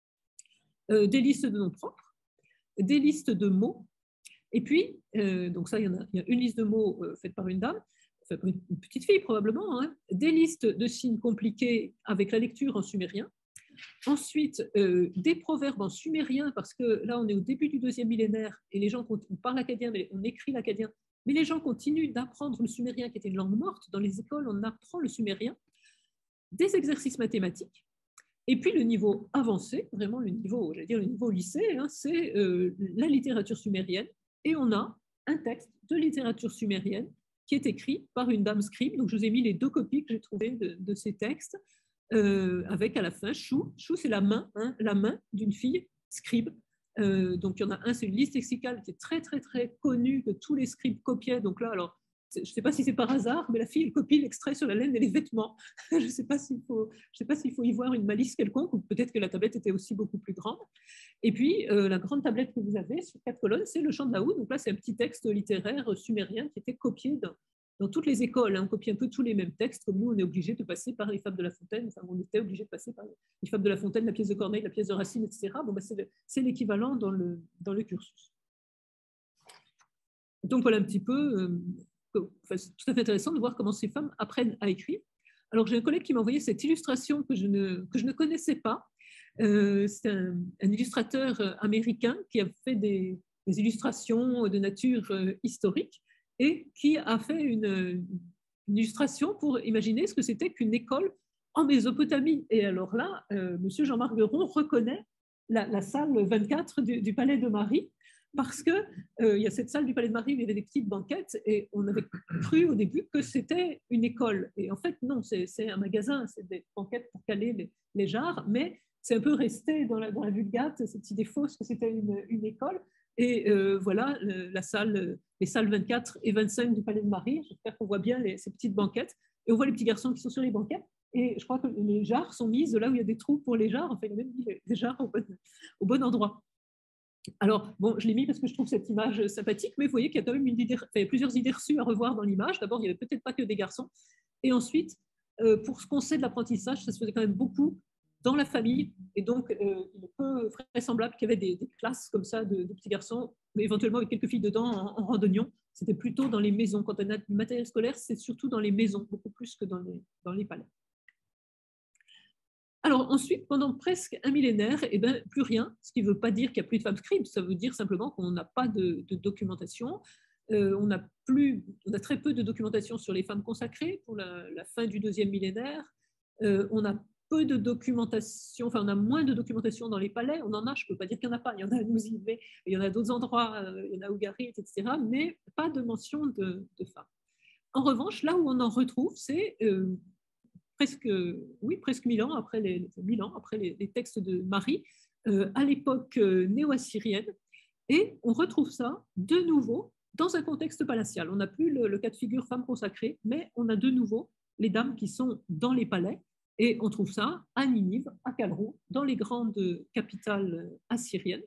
Euh, des listes de noms propres, des listes de mots. Et puis, euh, donc ça, il y, en a, il y a une liste de mots euh, faite par une dame, enfin, par une petite fille probablement, hein. Des listes de signes compliqués avec la lecture en sumérien. Ensuite, euh, des proverbes en sumérien, parce que là, on est au début du deuxième millénaire et les gens, on parle l'acadien, mais on écrit l'acadien, mais les gens continuent d'apprendre le sumérien, qui était une langue morte. Dans les écoles, on apprend le sumérien. Des exercices mathématiques. Et puis, le niveau avancé, vraiment le niveau, j'allais dire le niveau lycée, hein, c'est euh, la littérature sumérienne. Et on a un texte de littérature sumérienne qui est écrit par une dame scribe. Donc, je vous ai mis les deux copies que j'ai trouvées de, de ces textes. Euh, avec à la fin chou. Chou, c'est la main, hein, la main d'une fille scribe. Euh, donc il y en a un, c'est une liste lexicale qui est très très très connue, que tous les scribes copiaient. Donc là, alors, je ne sais pas si c'est par hasard, mais la fille, elle copie l'extrait sur la laine et les vêtements. je ne sais pas s'il faut, je sais pas s'il faut y voir une malice quelconque, ou peut-être que la tablette était aussi beaucoup plus grande. Et puis, euh, la grande tablette que vous avez sur quatre colonnes, c'est le chant de Daoud. Donc là, c'est un petit texte littéraire sumérien qui était copié dans, dans toutes les écoles. Hein. On copie un peu tous les mêmes textes, comme nous, on est obligé de passer par les Fables de La Fontaine. Enfin, on était obligé de passer par les Fables de La Fontaine, la pièce de Corneille, la pièce de Racine, et cetera. Bon, ben, c'est l'équivalent dans le, dans le cursus. Donc voilà un petit peu, euh, enfin, c'est tout à fait intéressant de voir comment ces femmes apprennent à écrire. Alors j'ai un collègue qui m'a envoyé cette illustration que je ne, que je ne connaissais pas. Euh, c'est un, un illustrateur américain qui a fait des, des illustrations de nature euh, historique et qui a fait une, une illustration pour imaginer ce que c'était qu'une école en Mésopotamie. Et alors là, euh, M. Jean-Marc Gueron reconnaît la, la salle vingt-quatre du, du Palais de Marie, parce qu'il euh, y a cette salle du Palais de Marie où il y avait des petites banquettes, et on avait cru au début que c'était une école. Et en fait, non, c'est un magasin, c'est des banquettes pour caler les, les jarres, mais c'est un peu resté dans la, dans la vulgate, cette idée fausse que c'était une, une école. Et euh, voilà, le, la salle, les salles vingt-quatre et vingt-cinq du Palais de Marie. J'espère qu'on voit bien les, ces petites banquettes. Et on voit les petits garçons qui sont sur les banquettes. Et je crois que les jarres sont mises là où il y a des trous pour les jarres. Enfin, il y a même mis les jarres au bon, au bon endroit. Alors, bon, je l'ai mis parce que je trouve cette image sympathique, mais vous voyez qu'il y a quand même une idée, enfin, il y a plusieurs idées reçues à revoir dans l'image. D'abord, il n'y avait peut-être pas que des garçons. Et ensuite, euh, pour ce qu'on sait de l'apprentissage, ça se faisait quand même beaucoup dans la famille. Et donc, euh, il est peu vraisemblable qu'il y avait des, des classes comme ça de, de petits garçons, mais éventuellement avec quelques filles dedans en, en randonnion. C'était plutôt dans les maisons. Quand on a du matériel scolaire, c'est surtout dans les maisons, beaucoup plus que dans les, dans les palais. Alors ensuite, pendant presque un millénaire, eh ben, plus rien, ce qui ne veut pas dire qu'il n'y a plus de femmes scribes, ça veut dire simplement qu'on n'a pas de, de documentation. Euh, on, a plus, on a très peu de documentation sur les femmes consacrées pour la, la fin du deuxième millénaire. Euh, on a peu de documentation, enfin on a moins de documentation dans les palais, on en a, je ne peux pas dire qu'il n'y en a pas, il y en a à Nouzille, mais il y en a d'autres endroits, euh, il y en a à Ougarit, et cetera, mais pas de mention de, de femmes. En revanche, là où on en retrouve, c'est... Euh, presque, oui, presque mille ans après les, mille ans après les, les textes de Marie, euh, à l'époque euh, néo-assyrienne, et on retrouve ça de nouveau dans un contexte palatial. On n'a plus le, le cas de figure femme consacrée, mais on a de nouveau les dames qui sont dans les palais, et on trouve ça à Ninive, à Calrou, dans les grandes capitales assyriennes.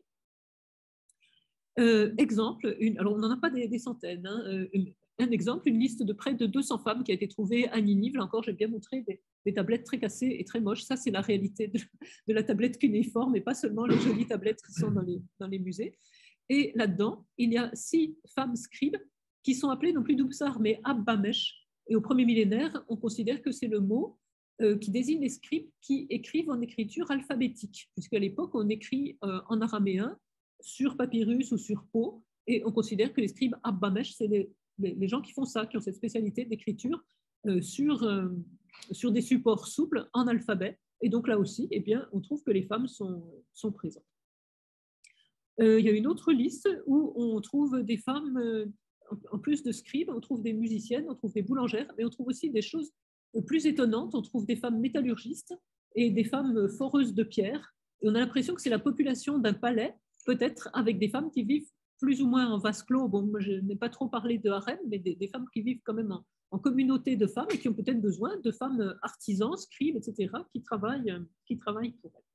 Euh, exemple, une, alors on n'en a pas des, des centaines, hein, une, un exemple, une liste de près de deux cents femmes qui a été trouvée à Ninive. Là encore, j'ai bien montré des, des tablettes très cassées et très moches. Ça, c'est la réalité de, de la tablette cunéiforme et pas seulement les jolies tablettes qui sont dans les, dans les musées. Et là-dedans, il y a six femmes scribes qui sont appelées non plus Doubsar, mais Abbamesh. Et au premier millénaire, on considère que c'est le mot euh, qui désigne les scribes qui écrivent en écriture alphabétique, puisqu'à l'époque, on écrit euh, en araméen sur papyrus ou sur peau, et on considère que les scribes Abbamesh, c'est les, les, les gens qui font ça, qui ont cette spécialité d'écriture euh, sur, euh, sur des supports souples en alphabet. Et donc là aussi, eh bien, on trouve que les femmes sont, sont présentes. Euh, il y a une autre liste où on trouve des femmes, euh, en plus de scribes, on trouve des musiciennes, on trouve des boulangères, mais on trouve aussi des choses plus étonnantes. On trouve des femmes métallurgistes et des femmes foreuses de pierre. Et on a l'impression que c'est la population d'un palais, peut-être avec des femmes qui vivent plus ou moins en vase clos. Bon, moi, je n'ai pas trop parlé de harem, mais des, des femmes qui vivent quand même en, en communauté de femmes et qui ont peut-être besoin de femmes artisans, scribes, et cetera, qui travaillent, qui travaillent pour elles.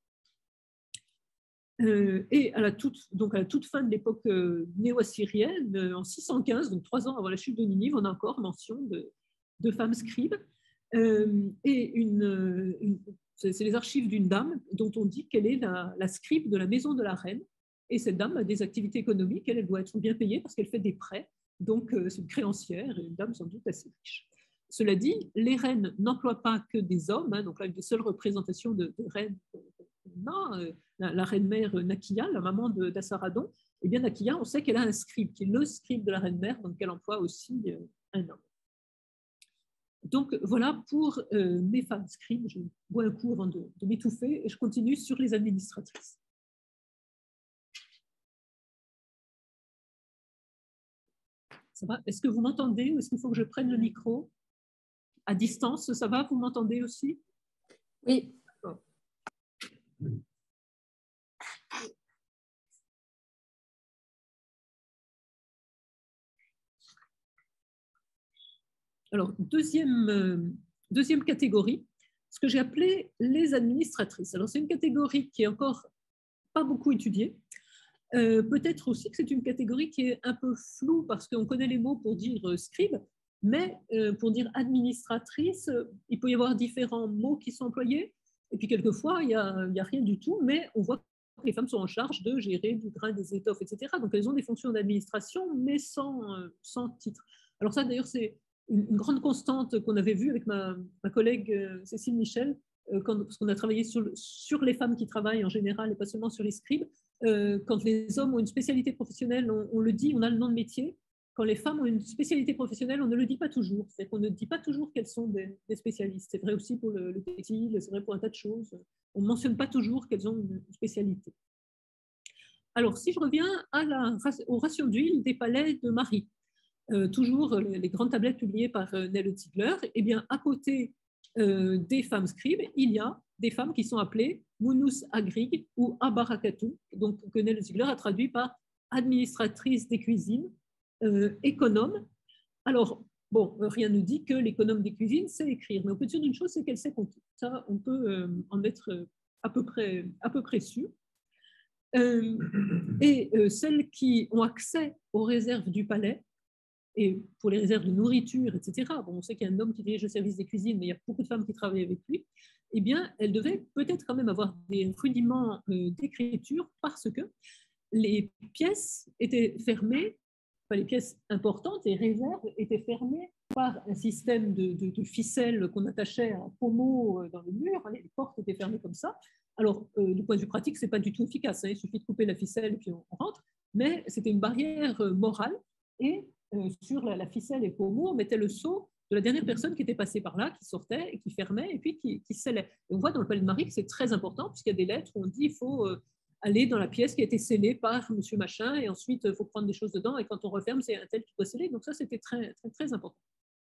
Euh, et à la, toute, donc à la toute fin de l'époque euh, néo-assyrienne, euh, en six cent quinze, donc trois ans avant la chute de Ninive, on a encore mention de, de femmes scribes. Euh, et une, une, c'est les archives d'une dame dont on dit qu'elle est la, la scribe de la maison de la reine. Et cette dame a des activités économiques, elle, elle doit être bien payée parce qu'elle fait des prêts. Donc euh, c'est une créancière, une dame sans doute assez riche. Cela dit, les reines n'emploient pas que des hommes, hein, donc là, une des seules représentations de, de reines. Non, euh, la, la reine-mère Nakia, la maman d'Assaradon, eh bien Nakia, on sait qu'elle a un scribe, qui est le scribe de la reine-mère, donc elle emploie aussi euh, un homme. Donc voilà pour euh, mes femmes scribes. Je bois un coup avant de, de m'étouffer et je continue sur les administratrices. Ça va? Est-ce que vous m'entendez ou est-ce qu'il faut que je prenne le micro? À distance, ça va? Vous m'entendez aussi? Oui. D'accord. Alors, deuxième, euh, deuxième catégorie, ce que j'ai appelé les administratrices. Alors, c'est une catégorie qui est encore pas beaucoup étudiée. Euh, peut-être aussi que c'est une catégorie qui est un peu floue parce qu'on connaît les mots pour dire euh, scribe, mais euh, pour dire administratrice, euh, il peut y avoir différents mots qui sont employés. Et puis, quelquefois, il n'y a, a rien du tout, mais on voit que les femmes sont en charge de gérer du grain, des étoffes, et cetera. Donc, elles ont des fonctions d'administration, mais sans, euh, sans titre. Alors ça, d'ailleurs, c'est une, une grande constante qu'on avait vue avec ma, ma collègue euh, Cécile Michel, euh, quand, parce qu'on a travaillé sur, sur les femmes qui travaillent en général et pas seulement sur les scribes. Euh, quand les hommes ont une spécialité professionnelle, on, on le dit, on a le nom de métier. Quand les femmes ont une spécialité professionnelle, on ne le dit pas toujours. C'est qu'on ne dit pas toujours qu'elles sont des, des spécialistes. C'est vrai aussi pour le, le textile, c'est vrai pour un tas de choses. On ne mentionne pas toujours qu'elles ont une spécialité. Alors, si je reviens à la, aux rations d'huile des palais de Marie, euh, toujours les, les grandes tablettes publiées par euh, Nelle Ziegler, eh bien, à côté euh, des femmes scribes, il y a des femmes qui sont appelées Mounous Agrig ou Abarakatu, donc que Nelle Ziegler a traduit par administratrice des cuisines, euh, économe. Alors, bon, rien ne dit que l'économe des cuisines sait écrire, mais on peut dire une chose, c'est qu'elle sait compter. Ça, on peut euh, en être à peu près, à peu près sûr. Euh, et euh, celles qui ont accès aux réserves du palais, et pour les réserves de nourriture, et cetera, bon, on sait qu'il y a un homme qui dirige le service des cuisines, mais il y a beaucoup de femmes qui travaillent avec lui, eh bien, elles devaient peut-être quand même avoir des rudiments euh, d'écriture parce que les pièces étaient fermées, enfin, les pièces importantes et réserves étaient fermées par un système de, de, de ficelles qu'on attachait à un pommeau dans le mur, hein, les portes étaient fermées comme ça. Alors, euh, du point de vue pratique, ce n'est pas du tout efficace, hein, il suffit de couper la ficelle et puis on, on rentre, mais c'était une barrière euh, morale et euh, sur la, la ficelle et le pommeau, on mettait le sceau de la dernière personne qui était passée par là, qui sortait et qui fermait et puis qui, qui scellait. Et on voit dans le palais de Marie que c'est très important puisqu'il y a des lettres où on dit qu'il faut euh, aller dans la pièce qui a été scellée par monsieur machin et ensuite il faut prendre des choses dedans et quand on referme, c'est un tel qui doit sceller. Donc ça, c'était très, très, très important.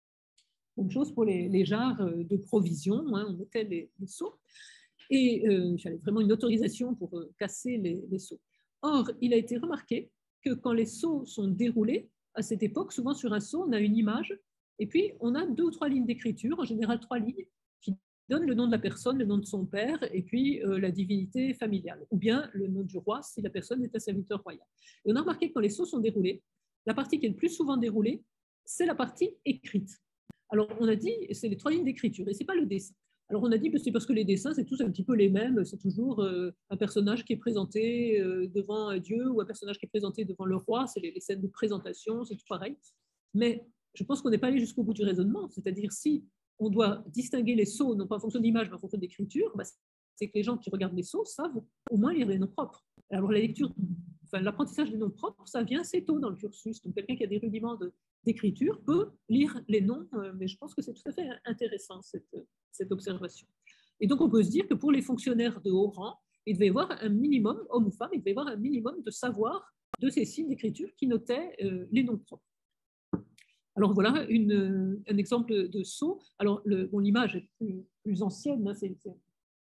Même chose pour les, les jarres de provisions, hein, on mettait les, les seaux. Et euh, il fallait vraiment une autorisation pour euh, casser les, les seaux. Or, il a été remarqué que quand les seaux sont déroulés, à cette époque, souvent sur un seau, on a une image, et puis on a deux ou trois lignes d'écriture, en général trois lignes, qui donnent le nom de la personne, le nom de son père, et puis euh, la divinité familiale, ou bien le nom du roi si la personne est un serviteur royal. Et on a remarqué que quand les seaux sont déroulés, la partie qui est le plus souvent déroulée, c'est la partie écrite. Alors, on a dit, c'est les trois lignes d'écriture, et ce n'est pas le dessin. Alors, on a dit que c'est parce que les dessins, c'est tous un petit peu les mêmes. C'est toujours euh, un personnage qui est présenté euh, devant un dieu ou un personnage qui est présenté devant le roi. C'est les, les scènes de présentation, c'est tout pareil. Mais je pense qu'on n'est pas allé jusqu'au bout du raisonnement. C'est-à-dire, si on doit distinguer les sceaux, non pas en fonction d'image, mais en fonction d'écriture, bah, c'est que les gens qui regardent les sceaux savent au moins lire les noms propres. Alors la lecture, enfin, l'apprentissage des noms propres, ça vient assez tôt dans le cursus. Donc quelqu'un qui a des rudiments de, d'écriture peut lire les noms, euh, mais je pense que c'est tout à fait intéressant cette, cette observation. Et donc on peut se dire que pour les fonctionnaires de haut rang, il devait y avoir un minimum, homme ou femme, il devait y avoir un minimum de savoir de ces signes d'écriture qui notaient euh, les noms propres. Alors voilà une, un exemple de sceau. Alors le, bon, l'image est plus, plus ancienne, hein, c'est, c'est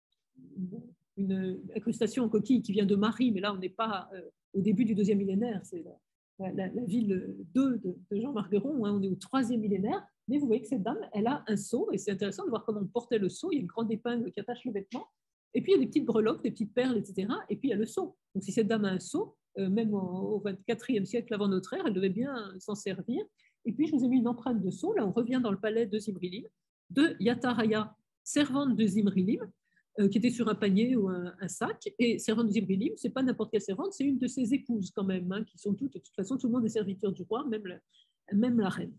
une incrustation en coquille qui vient de Marie, mais là on n'est pas euh, au début du deuxième millénaire, c'est la, la, la ville deux de, de Jean Margueron, hein, on est au troisième millénaire, mais vous voyez que cette dame, elle a un sceau, et c'est intéressant de voir comment on portait le sceau, il y a une grande épingle qui attache le vêtement, et puis il y a des petites breloques, des petites perles, et cetera, et puis il y a le sceau. Donc si cette dame a un sceau, euh, même au, au vingt-quatrième siècle avant notre ère, elle devait bien s'en servir. Et puis je vous ai mis une empreinte de sceau, là on revient dans le palais de Zimrilim, de Yataraya, servante de Zimrilim, euh, qui était sur un panier ou un, un sac, et servante de Zimrilim, c'est pas n'importe quelle servante, c'est une de ses épouses quand même, hein, qui sont toutes, de toute façon tout le monde est serviteur du roi, même la, même la reine.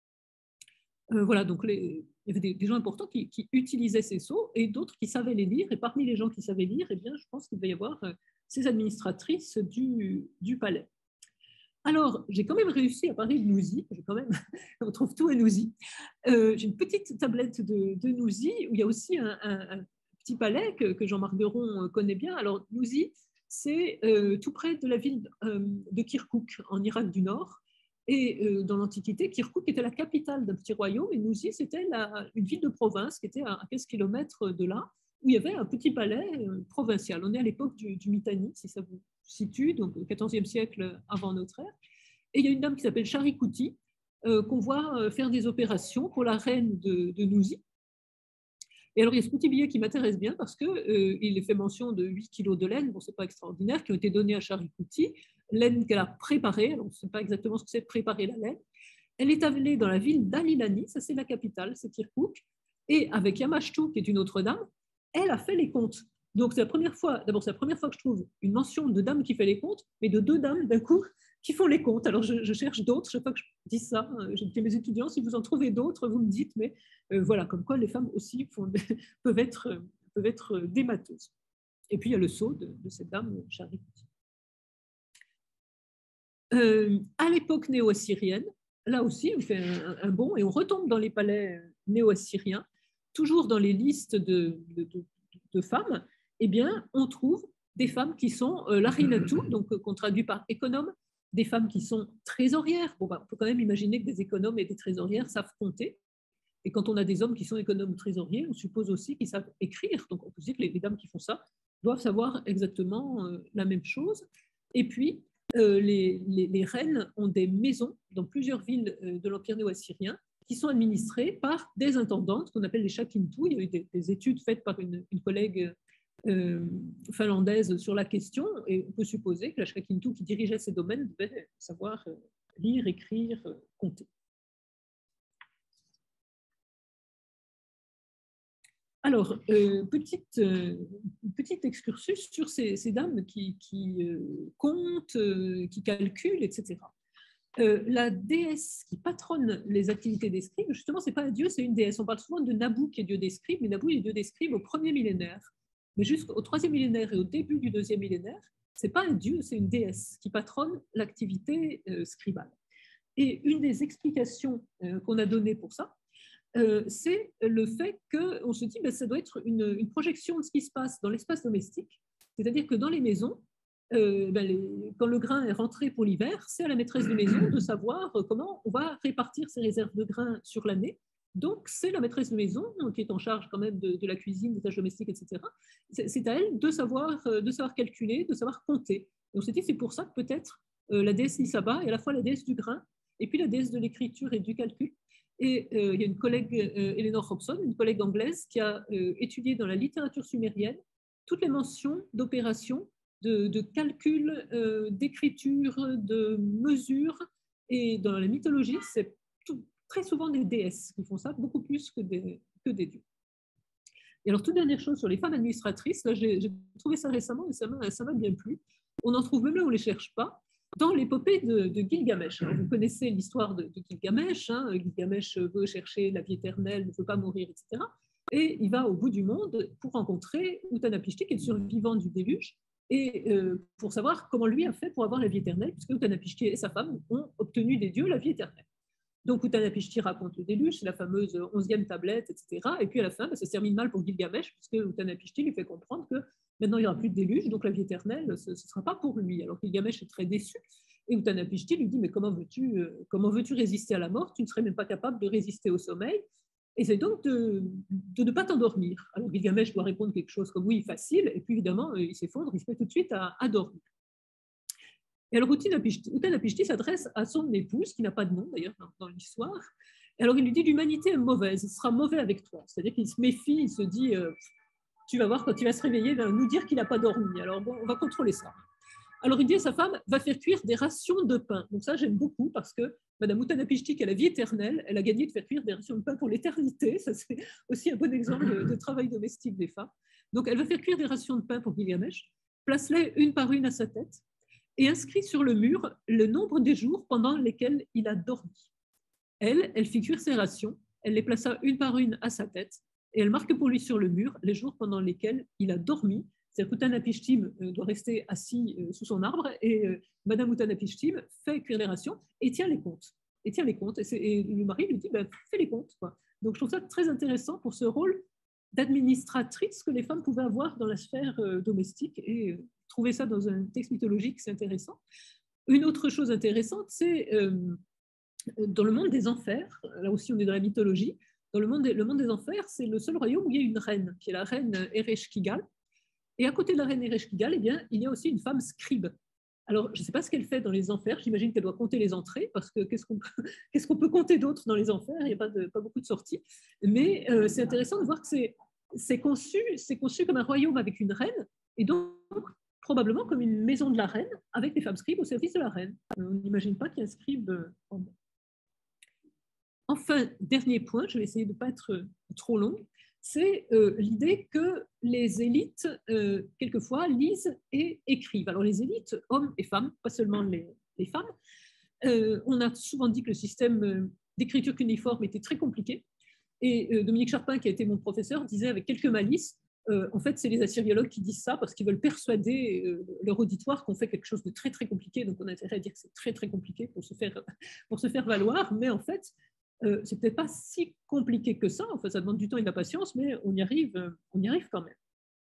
Euh, voilà, donc les, il y avait des, des gens importants qui, qui utilisaient ces sceaux et d'autres qui savaient les lire, et parmi les gens qui savaient lire, eh bien, je pense qu'il devait y avoir euh, ces administratrices du, du palais. Alors, j'ai quand même réussi à parler de Nouzy, j'ai quand même, on trouve tout à Nouzy. Euh, j'ai une petite tablette de, de Nouzy où il y a aussi un, un, un petit palais que, que Jean Margueron connaît bien. Alors, Nouzy, c'est euh, tout près de la ville euh, de Kirkouk, en Irak du Nord. Et euh, dans l'Antiquité, Kirkouk était la capitale d'un petit royaume, et Nouzy, c'était la, une ville de province qui était à quinze kilomètres de là, où il y avait un petit palais euh, provincial. On est à l'époque du, du Mitanni, si ça vous situe, donc au quatorzième siècle avant notre ère. Et il y a une dame qui s'appelle Charikouti, euh, qu'on voit euh, faire des opérations pour la reine de, de Nouzy. Et alors, il y a ce petit billet qui m'intéresse bien parce qu'il euh, fait mention de huit kilos de laine, bon, ce n'est pas extraordinaire, qui ont été donnés à Charikouti, laine qu'elle a préparée, on ne sait pas exactement ce que c'est de préparer la laine. Elle est allée dans la ville d'Alilani, ça c'est la capitale, c'est Kirkouk, et avec Yamashtu, qui est une autre dame, elle a fait les comptes. Donc, c'est la première fois, d'abord, c'est la première fois que je trouve une mention de dame qui fait les comptes, mais de deux dames d'un coup qui font les comptes. Alors, je, je cherche d'autres, chaque fois que je dis ça, j'ai dit à mes étudiants, si vous en trouvez d'autres, vous me dites, mais euh, voilà, comme quoi les femmes aussi font, peuvent, être, peuvent être des matheuses. Et puis, il y a le sceau de, de cette dame, Charikouti. Euh, à l'époque néo-assyrienne, là aussi, on fait un, un bond et on retombe dans les palais néo-assyriens, toujours dans les listes de, de, de, de femmes, eh bien, on trouve des femmes qui sont euh, larinatu, donc euh, qu'on traduit par économe, des femmes qui sont trésorières. Bon, bah, on peut quand même imaginer que des économes et des trésorières savent compter. Et quand on a des hommes qui sont économes ou trésoriers, on suppose aussi qu'ils savent écrire. Donc on peut dire que les, les dames qui font ça doivent savoir exactement euh, la même chose. Et puis, euh, les, les, les reines ont des maisons dans plusieurs villes euh, de l'Empire néo-assyrien qui sont administrées par des intendantes qu'on appelle les shakintu. Il y a eu des, des études faites par une, une collègue euh, finlandaise sur la question, et on peut supposer que la shakintu qui dirigeait ces domaines devait savoir euh, lire, écrire, euh, compter. Alors, euh, petite, euh, petite excursus sur ces, ces dames qui, qui euh, comptent, euh, qui calculent, et cetera. Euh, la déesse qui patronne les activités des scribes, justement, ce n'est pas un dieu, c'est une déesse. On parle souvent de Nabu qui est dieu des scribes, mais Nabu est dieu des scribes au premier millénaire. Mais jusqu'au troisième millénaire et au début du deuxième millénaire, ce n'est pas un dieu, c'est une déesse qui patronne l'activité euh, scribale. Et une des explications euh, qu'on a données pour ça, euh, c'est le fait qu'on se dit que ben, ça doit être une, une projection de ce qui se passe dans l'espace domestique, c'est-à-dire que dans les maisons, Euh, ben les, quand le grain est rentré pour l'hiver, c'est à la maîtresse de maison de savoir comment on va répartir ses réserves de grains sur l'année. Donc, c'est la maîtresse de maison qui est en charge quand même de, de la cuisine, des tâches domestiques, et cetera. C'est, c'est à elle de savoir, de savoir calculer, de savoir compter. Et on s'est dit c'est pour ça que peut-être euh, la déesse Nisaba est à la fois la déesse du grain et puis la déesse de l'écriture et du calcul. Et euh, il y a une collègue, euh, Eleanor Hobson, une collègue anglaise, qui a euh, étudié dans la littérature sumérienne toutes les mentions d'opérations De, de calcul, euh, d'écriture, de mesure. Et dans la mythologie, c'est tout, très souvent des déesses qui font ça, beaucoup plus que des, que des dieux. Et alors, toute dernière chose sur les femmes administratrices, là, j'ai, j'ai trouvé ça récemment et ça m'a, ça m'a bien plu. On en trouve même là où on ne les cherche pas. dans l'épopée de, de Gilgamesh. Alors, vous connaissez l'histoire de, de Gilgamesh. Hein. Gilgamesh veut chercher la vie éternelle, ne veut pas mourir, et cetera. Et il va au bout du monde pour rencontrer Utanapishti, qui est le survivant du déluge, et euh, pour savoir comment lui a fait pour avoir la vie éternelle, puisque Utanapishti et sa femme ont obtenu des dieux la vie éternelle. Donc Utanapishti raconte le déluge, c'est la fameuse onzième tablette, et cetera. Et puis à la fin, bah, ça se termine mal pour Gilgamesh, puisque Utanapishti lui fait comprendre que maintenant il n'y aura plus de déluge, donc la vie éternelle, ce ne sera pas pour lui. Alors Gilgamesh est très déçu, et Utanapishti lui dit, mais comment veux-tu, euh, comment veux-tu résister à la mort? Tu ne serais même pas capable de résister au sommeil. Et c'est donc de, de ne pas t'endormir. Alors Gilgamesh doit répondre quelque chose comme oui, facile, et puis évidemment, il s'effondre, il se met tout de suite à, à dormir. Et alors Utanapishti, Utanapishti s'adresse à son épouse, qui n'a pas de nom d'ailleurs dans, dans l'histoire. Et alors il lui dit, l'humanité est mauvaise, ce sera mauvais avec toi. C'est-à-dire qu'il se méfie, il se dit, euh, tu vas voir quand il va se réveiller, nous dire qu'il n'a pas dormi. Alors bon, on va contrôler ça. Alors il dit à sa femme, va faire cuire des rations de pain. Donc ça, j'aime beaucoup parce que Madame Utanapishti, qui a la vie éternelle, elle a gagné de faire cuire des rations de pain pour l'éternité. Ça, c'est aussi un bon exemple de, de travail domestique des femmes. Donc elle va faire cuire des rations de pain pour Gilgamesh, place-les une par une à sa tête et inscrit sur le mur le nombre des jours pendant lesquels il a dormi. Elle, elle fit cuire ses rations, elle les plaça une par une à sa tête et elle marque pour lui sur le mur les jours pendant lesquels il a dormi. C'est-à-dire qu'Utanapishtim doit rester assis sous son arbre et Madame Utanapishtim fait cuire les rations et tient les comptes. Et tient les comptes. Et, et le mari lui dit, ben, fais les comptes. Quoi. Donc je trouve ça très intéressant pour ce rôle d'administratrice que les femmes pouvaient avoir dans la sphère domestique et trouver ça dans un texte mythologique, c'est intéressant. Une autre chose intéressante, c'est euh, dans le monde des enfers, là aussi on est dans la mythologie, dans le monde des, le monde des enfers, c'est le seul royaume où il y a une reine, qui est la reine Ereshkigal. Et à côté de la reine Ereshkigal, eh bien, il y a aussi une femme scribe. Alors, je ne sais pas ce qu'elle fait dans les enfers, j'imagine qu'elle doit compter les entrées, parce que qu'est-ce qu'on peut, qu'est-ce qu'on peut compter d'autre dans les enfers? Il n'y a pas, de, pas beaucoup de sorties. Mais euh, c'est intéressant de voir que c'est, c'est, conçu, c'est conçu comme un royaume avec une reine, et donc probablement comme une maison de la reine, avec des femmes scribes au service de la reine. On n'imagine pas qu'il y ait un scribe en bas. Enfin, dernier point, je vais essayer de ne pas être trop long, c'est euh, l'idée que les élites, euh, quelquefois, lisent et écrivent. Alors les élites, hommes et femmes, pas seulement les, les femmes, euh, on a souvent dit que le système d'écriture cuniforme était très compliqué. Et euh, Dominique Charpin, qui a été mon professeur, disait avec quelques malices, euh, en fait, c'est les assyriologues qui disent ça parce qu'ils veulent persuader euh, leur auditoire qu'on fait quelque chose de très, très compliqué. Donc on a intérêt à dire que c'est très, très compliqué pour se faire, pour se faire valoir. Mais en fait, Euh, c'est peut-être pas si compliqué que ça, enfin ça demande du temps et de la patience, mais on y arrive, on y arrive quand même.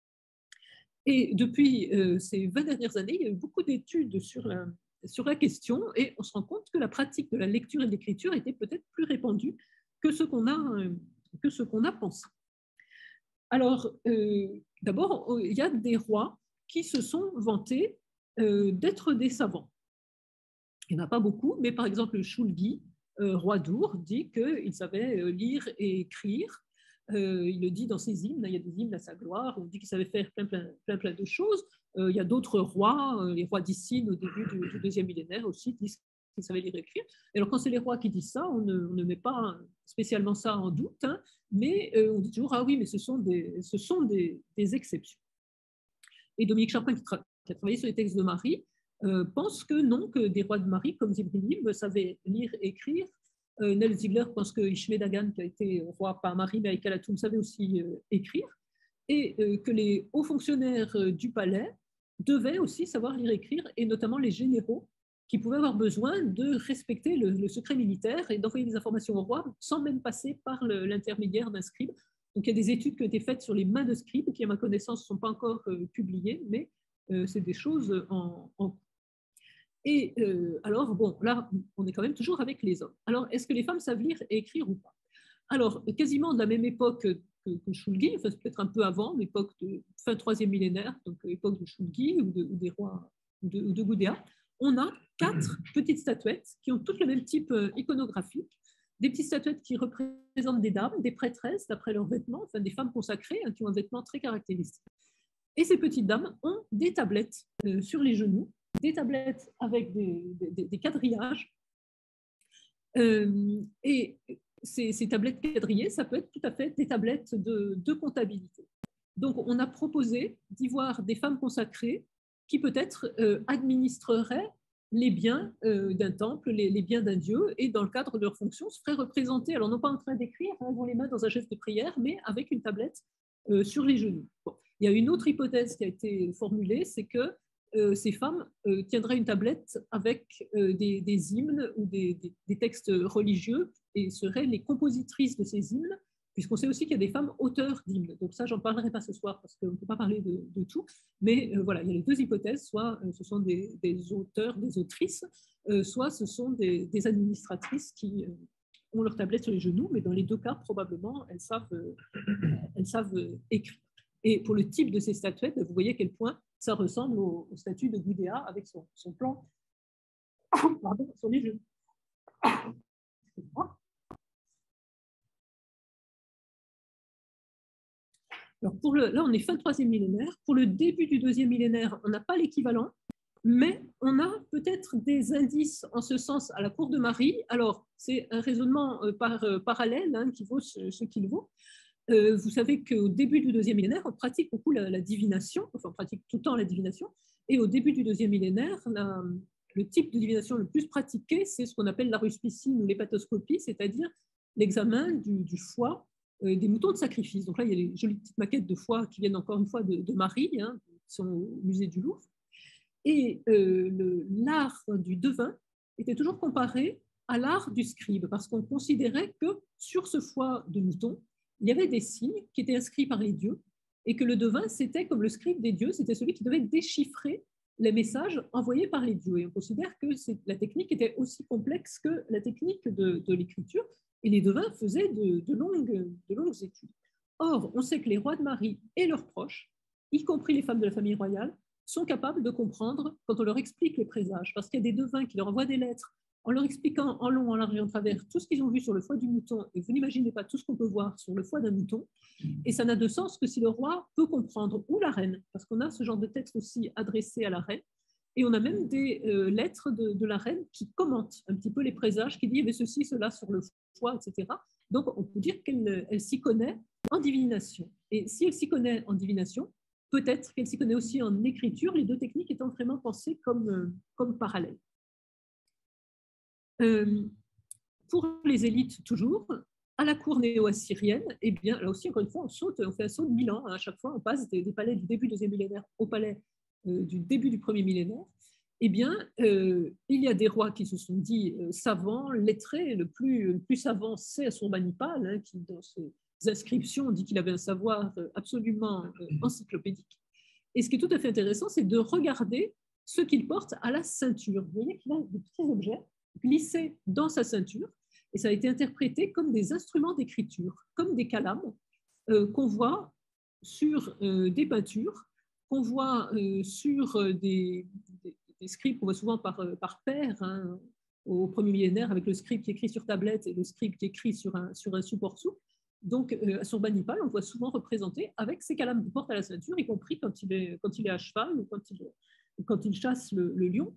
Et depuis euh, ces vingt dernières années, il y a eu beaucoup d'études sur la, sur la question et on se rend compte que la pratique de la lecture et de l'écriture était peut-être plus répandue que ce qu'on a, euh, que ce qu'on a pensé. Alors, euh, d'abord, il y a des rois qui se sont vantés euh, d'être des savants. Il n'y en a pas beaucoup, mais par exemple, le Shulgi, Euh, roi d'Ur, dit qu'il savait euh, lire et écrire. Euh, il le dit dans ses hymnes, il y a des hymnes à sa gloire, on dit qu'il savait faire plein, plein, plein, plein de choses. Euh, il y a d'autres rois, euh, les rois d'Icyne au début du, du deuxième millénaire aussi, disent qu'ils savaient lire et écrire. Et alors quand c'est les rois qui disent ça, on ne, on ne met pas spécialement ça en doute, hein, mais euh, on dit toujours, ah oui, mais ce sont des, ce sont des, des exceptions. Et Dominique Charpin, qui, tra- qui a travaillé sur les textes de Marie, Euh, pense que non, que des rois de Marie comme Zimrilim savaient lire et écrire. Euh, Nel Ziegler pense que Ishme-Dagan, qui a été roi par Marie, mais avec Alatoum, savait aussi euh, écrire, et euh, que les hauts fonctionnaires euh, du palais devaient aussi savoir lire et écrire, et notamment les généraux, qui pouvaient avoir besoin de respecter le, le secret militaire et d'envoyer des informations au roi sans même passer par le, l'intermédiaire d'un scribe. Donc il y a des études qui ont été faites sur les mains de scribes, qui à ma connaissance ne sont pas encore euh, publiées, mais euh, c'est des choses en, en Et euh, alors, bon, là, on est quand même toujours avec les hommes. Alors, est-ce que les femmes savent lire et écrire ou pas? Alors, quasiment de la même époque que, que Shulgi, enfin, peut-être un peu avant, l'époque de fin troisième millénaire, donc l'époque de Shulgi ou, de, ou des rois ou de, ou de Gudea, on a quatre petites statuettes qui ont toutes le même type iconographique, des petites statuettes qui représentent des dames, des prêtresses, d'après leurs vêtements, enfin des femmes consacrées hein, qui ont un vêtement très caractéristique. Et ces petites dames ont des tablettes euh, sur les genoux, des tablettes avec des, des, des quadrillages. Euh, et ces, ces tablettes quadrillées, ça peut être tout à fait des tablettes de, de comptabilité. Donc, on a proposé d'y voir des femmes consacrées qui peut-être euh, administreraient les biens euh, d'un temple, les, les biens d'un dieu, et dans le cadre de leur fonction, se feraient représenter, alors non pas en train d'écrire, hein, dans les mains dans un geste de prière, mais avec une tablette euh, sur les genoux. Bon. Il y a une autre hypothèse qui a été formulée, c'est que euh, ces femmes euh, tiendraient une tablette avec euh, des, des hymnes ou des, des, des textes religieux et seraient les compositrices de ces hymnes, puisqu'on sait aussi qu'il y a des femmes auteurs d'hymnes. Donc ça, j'en parlerai pas ce soir parce qu'on ne peut pas parler de, de tout. Mais euh, voilà, il y a les deux hypothèses, soit euh, ce sont des, des auteurs, des autrices, euh, soit ce sont des, des administratrices qui euh, ont leur tablette sur les genoux, mais dans les deux cas, probablement, elles savent, euh, elles savent euh, écrire. Et pour le type de ces statuettes, vous voyez à quel point ça ressemble aux, aux statues de Gudea avec son, son plan pardon, sur les genoux. Alors pour le, là, on est fin troisième millénaire. Pour le début du deuxième millénaire, on n'a pas l'équivalent, mais on a peut-être des indices en ce sens à la cour de Marie. Alors, c'est un raisonnement euh, par, euh, parallèle hein, qui vaut ce, ce qu'il vaut. Euh, vous savez qu'au début du deuxième millénaire, on pratique beaucoup la, la divination, enfin, on pratique tout le temps la divination, et au début du deuxième millénaire, la, le type de divination le plus pratiqué, c'est ce qu'on appelle la ruspicine ou l'hépatoscopie, c'est-à-dire l'examen du, du foie euh, des moutons de sacrifice. Donc là, il y a les jolies petites maquettes de foie qui viennent encore une fois de, de Marie, hein, qui sont au musée du Louvre. Et euh, l'art du devin était toujours comparé à l'art du scribe, parce qu'on considérait que sur ce foie de mouton, il y avait des signes qui étaient inscrits par les dieux, et que le devin, c'était comme le scribe des dieux, c'était celui qui devait déchiffrer les messages envoyés par les dieux. Et on considère que la technique était aussi complexe que la technique de, de l'écriture, et les devins faisaient de, de, longues, de longues études. Or, on sait que les rois de Marie et leurs proches, y compris les femmes de la famille royale, sont capables de comprendre quand on leur explique les présages, parce qu'il y a des devins qui leur envoient des lettres en leur expliquant en long, en large et en travers tout ce qu'ils ont vu sur le foie du mouton, et vous n'imaginez pas tout ce qu'on peut voir sur le foie d'un mouton, et ça n'a de sens que si le roi peut comprendre, ou la reine, parce qu'on a ce genre de texte aussi adressé à la reine, et on a même des euh, lettres de, de la reine qui commentent un petit peu les présages, qui disent il y avait ceci, cela sur le foie, et cetera. Donc on peut dire qu'elle elle s'y connaît en divination. Et si elle s'y connaît en divination, peut-être qu'elle s'y connaît aussi en écriture, les deux techniques étant vraiment pensées comme, euh, comme parallèles. Euh, pour les élites toujours, à la cour néo-assyrienne, eh bien, là aussi, encore une fois, on saute, on fait un saut de mille ans. Hein, à chaque fois, on passe des, des palais du début du deuxième millénaire au palais euh, du début du premier millénaire. Eh bien, euh, il y a des rois qui se sont dit euh, savants, lettrés. Le plus, le plus savant, c'est Assurbanipal, hein, qui, dans ses inscriptions, dit qu'il avait un savoir absolument euh, encyclopédique. Et ce qui est tout à fait intéressant, c'est de regarder ce qu'il porte à la ceinture. Vous voyez qu'il a des petits objets glissés dans sa ceinture, et ça a été interprété comme des instruments d'écriture, comme des calames euh, qu'on voit sur euh, des peintures, qu'on voit euh, sur euh, des, des, des scribes qu'on voit souvent par, euh, par paire, hein, au premier millénaire, avec le scribe qui écrit sur tablette et le scribe qui écrit sur un, sur un support souple. Donc, euh, Assurbanipal, on voit souvent représenté avec ses calames qu'il porte à la ceinture, y compris quand il est, quand il est à cheval ou quand il, quand il chasse le, le lion.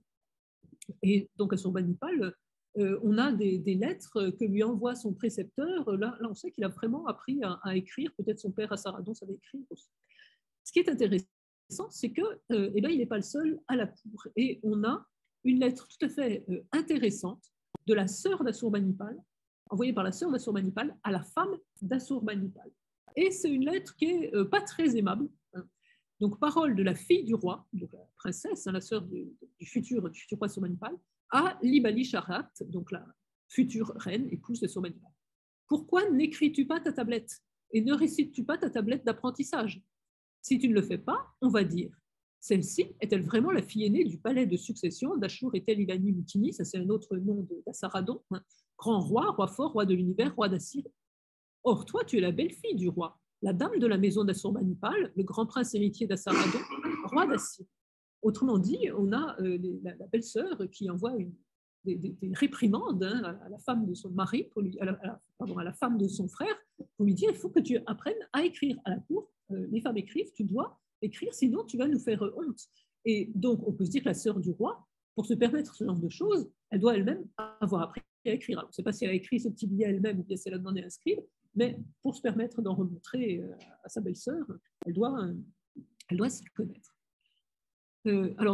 Et donc, Assurbanipal, euh, on a des, des lettres que lui envoie son précepteur. Là, là on sait qu'il a vraiment appris à, à écrire. Peut-être son père Assaradon savait écrire aussi. Ce qui est intéressant, c'est que, euh, eh ben, il n'est pas le seul à la cour. Et on a une lettre tout à fait euh, intéressante de la sœur d'Assurbanipal, envoyée par la sœur d'Assurbanipal à la femme d'Assurbanipal. Et c'est une lettre qui n'est euh, pas très aimable. Hein. Donc, parole de la fille du roi, donc la princesse, hein, la sœur du, du, futur, du futur roi Assurbanipal, à Libali Sharat, donc la future reine, épouse d'Assurbanipal. Pourquoi n'écris-tu pas ta tablette et ne récites-tu pas ta tablette d'apprentissage? Si tu ne le fais pas, on va dire, celle-ci est-elle vraiment la fille aînée du palais de succession d'Ashur-Etel-Ilani Mutini, ça c'est un autre nom d'Assaradon, hein, grand roi, roi fort, roi de l'univers, roi d'Assir. Or, toi, tu es la belle-fille du roi, la dame de la maison d'Assurbanipal, le grand prince héritier d'Assaradon, roi d'Assir. Autrement dit, on a euh, la, la belle-sœur qui envoie une, des, des, des réprimandes hein, à la femme de son mari, pour lui, à, la, à, la, pardon, à la femme de son frère, pour lui dire il faut que tu apprennes à écrire à la cour. Euh, les femmes écrivent, tu dois écrire, sinon tu vas nous faire honte. Et donc, on peut se dire que la sœur du roi, pour se permettre ce genre de choses, elle doit elle-même avoir appris à écrire. Alors, on ne sait pas si elle a écrit ce petit billet elle-même ou bien si elle a demandé à un scribe, mais pour se permettre d'en remontrer euh, à sa belle-sœur, elle doit, euh, elle doit s'y connaître. Euh, alors,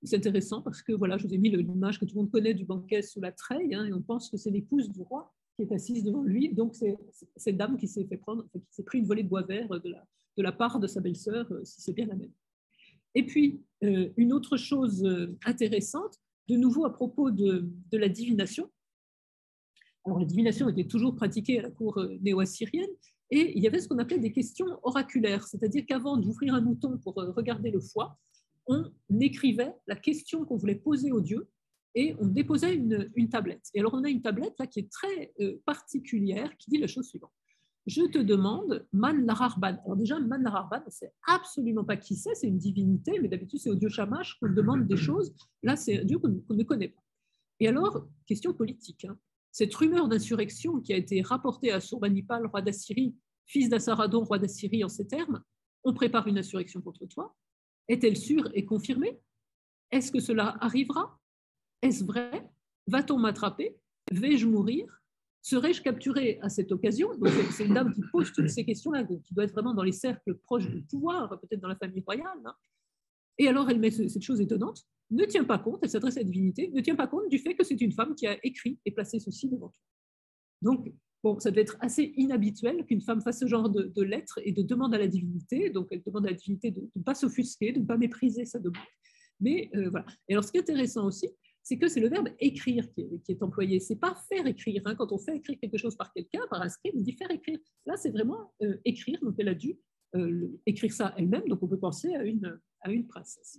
C'est intéressant parce que voilà, je vous ai mis l'image que tout le monde connaît du banquet sous la treille, hein, et on pense que c'est l'épouse du roi qui est assise devant lui. Donc, c'est cette dame qui s'est fait prendre, qui s'est pris une volée de bois vert de la, de la part de sa belle-sœur, si c'est bien la même. Et puis, euh, une autre chose intéressante, de nouveau à propos de, de la divination. Alors, la divination était toujours pratiquée à la cour néo-assyrienne, et il y avait ce qu'on appelait des questions oraculaires, c'est-à-dire qu'avant d'ouvrir un mouton pour regarder le foie, on écrivait la question qu'on voulait poser au dieu et on déposait une, une tablette. Et alors, on a une tablette là qui est très euh, particulière, qui dit la chose suivante. Je te demande Man Lararban. Alors déjà, Man Lararban, on ne sait absolument pas qui c'est, c'est une divinité, mais d'habitude, c'est au dieu Shamash qu'on demande des choses. Là, c'est un dieu qu'on qu'on ne connaît pas. Et alors, question politique, hein. Cette rumeur d'insurrection qui a été rapportée à Assurbanipal, roi d'Assyrie, fils d'Assaradon, roi d'Assyrie, en ces termes, on prépare une insurrection contre toi. Est-elle sûre et confirmée? Est-ce que cela arrivera? Est-ce vrai? Va-t-on m'attraper? Vais-je mourir? Serais-je capturé à cette occasion? Donc, c'est une dame qui pose toutes ces questions-là, qui doit être vraiment dans les cercles proches du pouvoir, peut-être dans la famille royale. Hein. Et alors, elle met cette chose étonnante, ne tient pas compte, elle s'adresse à la divinité, ne tient pas compte du fait que c'est une femme qui a écrit et placé ceci devant toi. Donc, bon, ça devait être assez inhabituel qu'une femme fasse ce genre de, de lettres et de demande à la divinité. Donc, elle demande à la divinité de ne pas s'offusquer, de ne pas mépriser sa demande. Mais euh, voilà. Et alors, ce qui est intéressant aussi, c'est que c'est le verbe écrire qui est, qui est employé. Ce n'est pas faire écrire. Hein. Quand on fait écrire quelque chose par quelqu'un, par un scribe, on dit faire écrire. Là, c'est vraiment euh, écrire. Donc, elle a dû euh, écrire ça elle-même. Donc, on peut penser à une, à une princesse.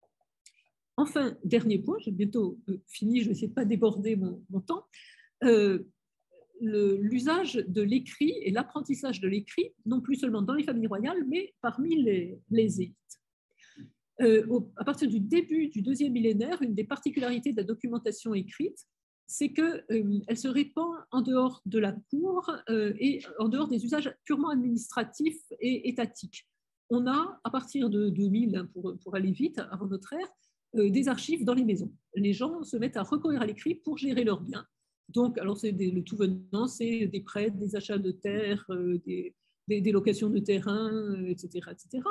Enfin, dernier point, j'ai bientôt euh, fini, je vais essayer de ne pas déborder mon, mon temps. Euh, l'usage de l'écrit et l'apprentissage de l'écrit, non plus seulement dans les familles royales, mais parmi les, les élites. Euh, au, à partir du début du deuxième millénaire, une des particularités de la documentation écrite, c'est qu'elle euh, se répand en dehors de la cour euh, et en dehors des usages purement administratifs et étatiques. On a, à partir de deux mille, pour, pour aller vite, avant notre ère, euh, des archives dans les maisons. Les gens se mettent à recourir à l'écrit pour gérer leurs biens. Donc, alors c'est des, le tout venant, c'est des prêts, des achats de terres, euh, des, des, des locations de terrains, euh, et cetera, et cetera.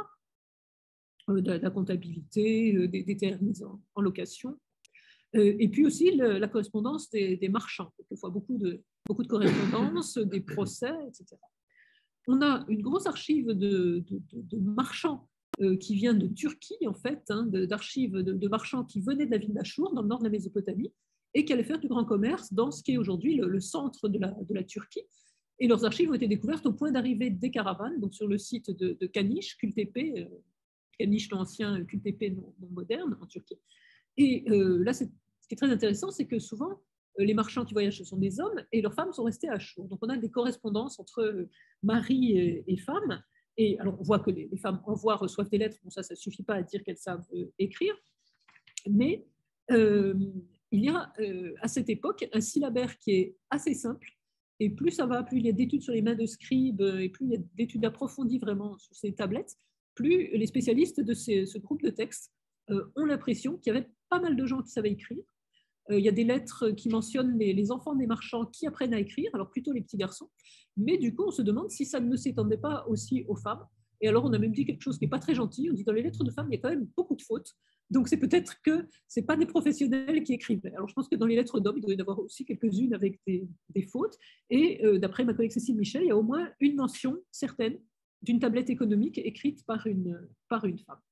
Euh, de, de la comptabilité, euh, des, des terres mises en, en location. Euh, et puis aussi le, la correspondance des, des marchands, quelquefois beaucoup de, beaucoup de correspondances, des procès, et cetera. On a une grosse archive de, de, de, de marchands euh, qui vient de Turquie, en fait, hein, d'archives de, de marchands qui venaient de la ville d'Achour, dans le nord de la Mésopotamie, et qui allaient faire du grand commerce dans ce qui est aujourd'hui le, le centre de la, de la Turquie. Et leurs archives ont été découvertes au point d'arrivée des caravanes, donc sur le site de, de Kaniş, Kültepe, euh, Kaniş l'ancien, Kültepe non, non moderne, en Turquie. Et euh, là, ce qui est très intéressant, c'est que souvent, euh, les marchands qui voyagent, ce sont des hommes, et leurs femmes sont restées à Achour. Donc on a des correspondances entre euh, mari et, et femmes. Et alors, on voit que les, les femmes envoient, reçoivent des lettres. Bon, ça, ça ne suffit pas à dire qu'elles savent euh, écrire. Mais euh, il y a euh, à cette époque un syllabaire qui est assez simple, et plus ça va, plus il y a d'études sur les mains de scribes, et plus il y a d'études approfondies vraiment sur ces tablettes, plus les spécialistes de ces, ce groupe de textes euh, ont l'impression qu'il y avait pas mal de gens qui savaient écrire. Euh, il y a des lettres qui mentionnent les, les enfants des marchands qui apprennent à écrire, alors plutôt les petits garçons, mais du coup on se demande si ça ne s'étendait pas aussi aux femmes. Et alors on a même dit quelque chose qui n'est pas très gentil, on dit dans les lettres de femmes il y a quand même beaucoup de fautes. Donc, c'est peut-être que ce n'est pas des professionnels qui écrivaient. Alors, je pense que dans les lettres d'hommes, il doit y en avoir aussi quelques-unes avec des, des fautes. Et euh, d'après ma collègue Cécile Michel, il y a au moins une mention certaine d'une tablette économique écrite par une, par une femme.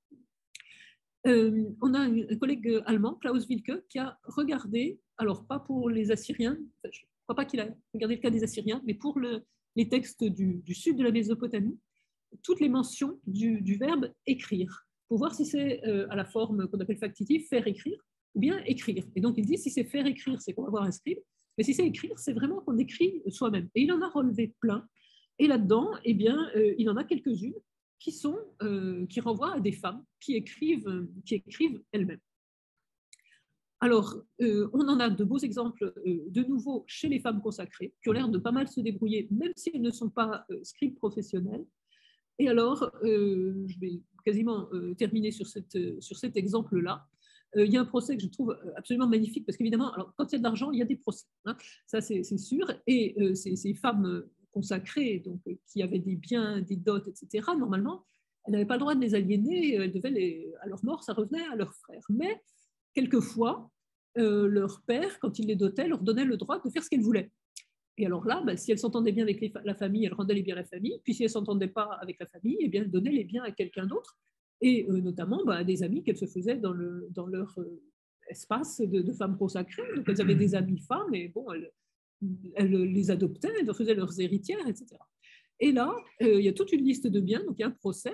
Euh, on a un collègue allemand, Klaus Wilke, qui a regardé, alors pas pour les Assyriens, je ne crois pas qu'il a regardé le cas des Assyriens, mais pour le, les textes du, du sud de la Mésopotamie, toutes les mentions du, du verbe écrire, pour voir si c'est euh, à la forme qu'on appelle factitive, faire écrire, ou bien écrire. Et donc il dit, si c'est faire écrire, c'est qu'on va avoir un scribe, mais si c'est écrire, c'est vraiment qu'on écrit soi-même. Et il en a relevé plein, et là-dedans, eh bien, euh, il en a quelques-unes qui, sont, euh, qui renvoient à des femmes qui écrivent, euh, qui écrivent elles-mêmes. Alors, euh, on en a de beaux exemples, euh, de nouveau, chez les femmes consacrées, qui ont l'air de pas mal se débrouiller, même si elles ne sont pas euh, scribes professionnels. Et alors, euh, je vais quasiment euh, terminer sur, cette, sur cet exemple-là. Euh, il y a un procès que je trouve absolument magnifique, parce qu'évidemment, alors, quand il y a de l'argent, il y a des procès, hein, ça c'est sûr, et euh, ces, ces femmes consacrées, donc, qui avaient des biens, des dots, et cetera, normalement, elles n'avaient pas le droit de les aliéner, elles devaient les, à leur mort, ça revenait à leurs frères. Mais quelquefois, euh, leur père, quand il les dotait, leur donnait le droit de faire ce qu'elles voulaient. Et alors là, bah, si elles s'entendaient bien avec les, la famille, elles rendaient les biens à la famille, puis si elles ne s'entendaient pas avec la famille, eh bien, elles donnaient les biens à quelqu'un d'autre, et euh, notamment bah, à des amis qu'elles se faisaient dans, le, dans leur euh, espace de, de femmes consacrées. Donc elles avaient des amies femmes, et bon, elles, elles les adoptaient, elles leur faisaient leurs héritières, et cetera. Et là, euh, il y a toute une liste de biens, donc il y a un procès.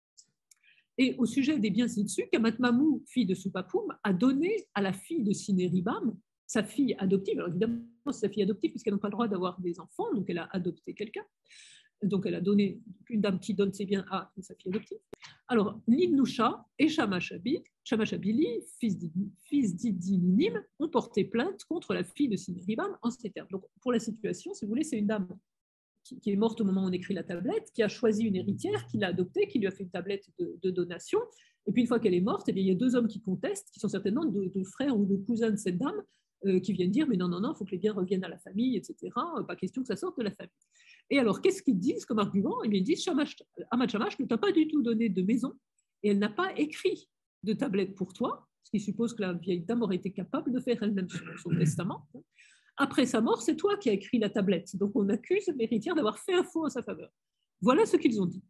Et au sujet des biens ci-dessus, Kamat Mamou, fille de Soupapoum, a donné à la fille de Sinéribam, sa fille adoptive. Alors évidemment, c'est sa fille adoptive puisqu'elles n'ont pas le droit d'avoir des enfants, donc elle a adopté quelqu'un. Donc elle a donné une dame qui donne ses biens à sa fille adoptive. Alors Nidnoucha et Shamashabili, fils d'Idininim, ont porté plainte contre la fille de Sinéribam en ces termes. Donc pour la situation, si vous voulez, c'est une dame qui est morte au moment où on écrit la tablette, qui a choisi une héritière, qui l'a adoptée, qui lui a fait une tablette de, de donation. Et puis une fois qu'elle est morte, eh bien, il y a deux hommes qui contestent, qui sont certainement deux, deux frères ou deux cousins de cette dame, euh, qui viennent dire mais non, non, non, il faut que les biens reviennent à la famille, et cetera. Pas question que ça sorte de la famille. Et alors, qu'est-ce qu'ils disent comme argument? Eh bien, ils disent Ahmad Shamash ne t'a pas du tout donné de maison et elle n'a pas écrit de tablette pour toi, ce qui suppose que la vieille dame aurait été capable de faire elle-même son, son testament. Après sa mort, c'est toi qui as écrit la tablette. Donc, on accuse l'héritière d'avoir fait un faux en sa faveur. Voilà ce qu'ils ont dit.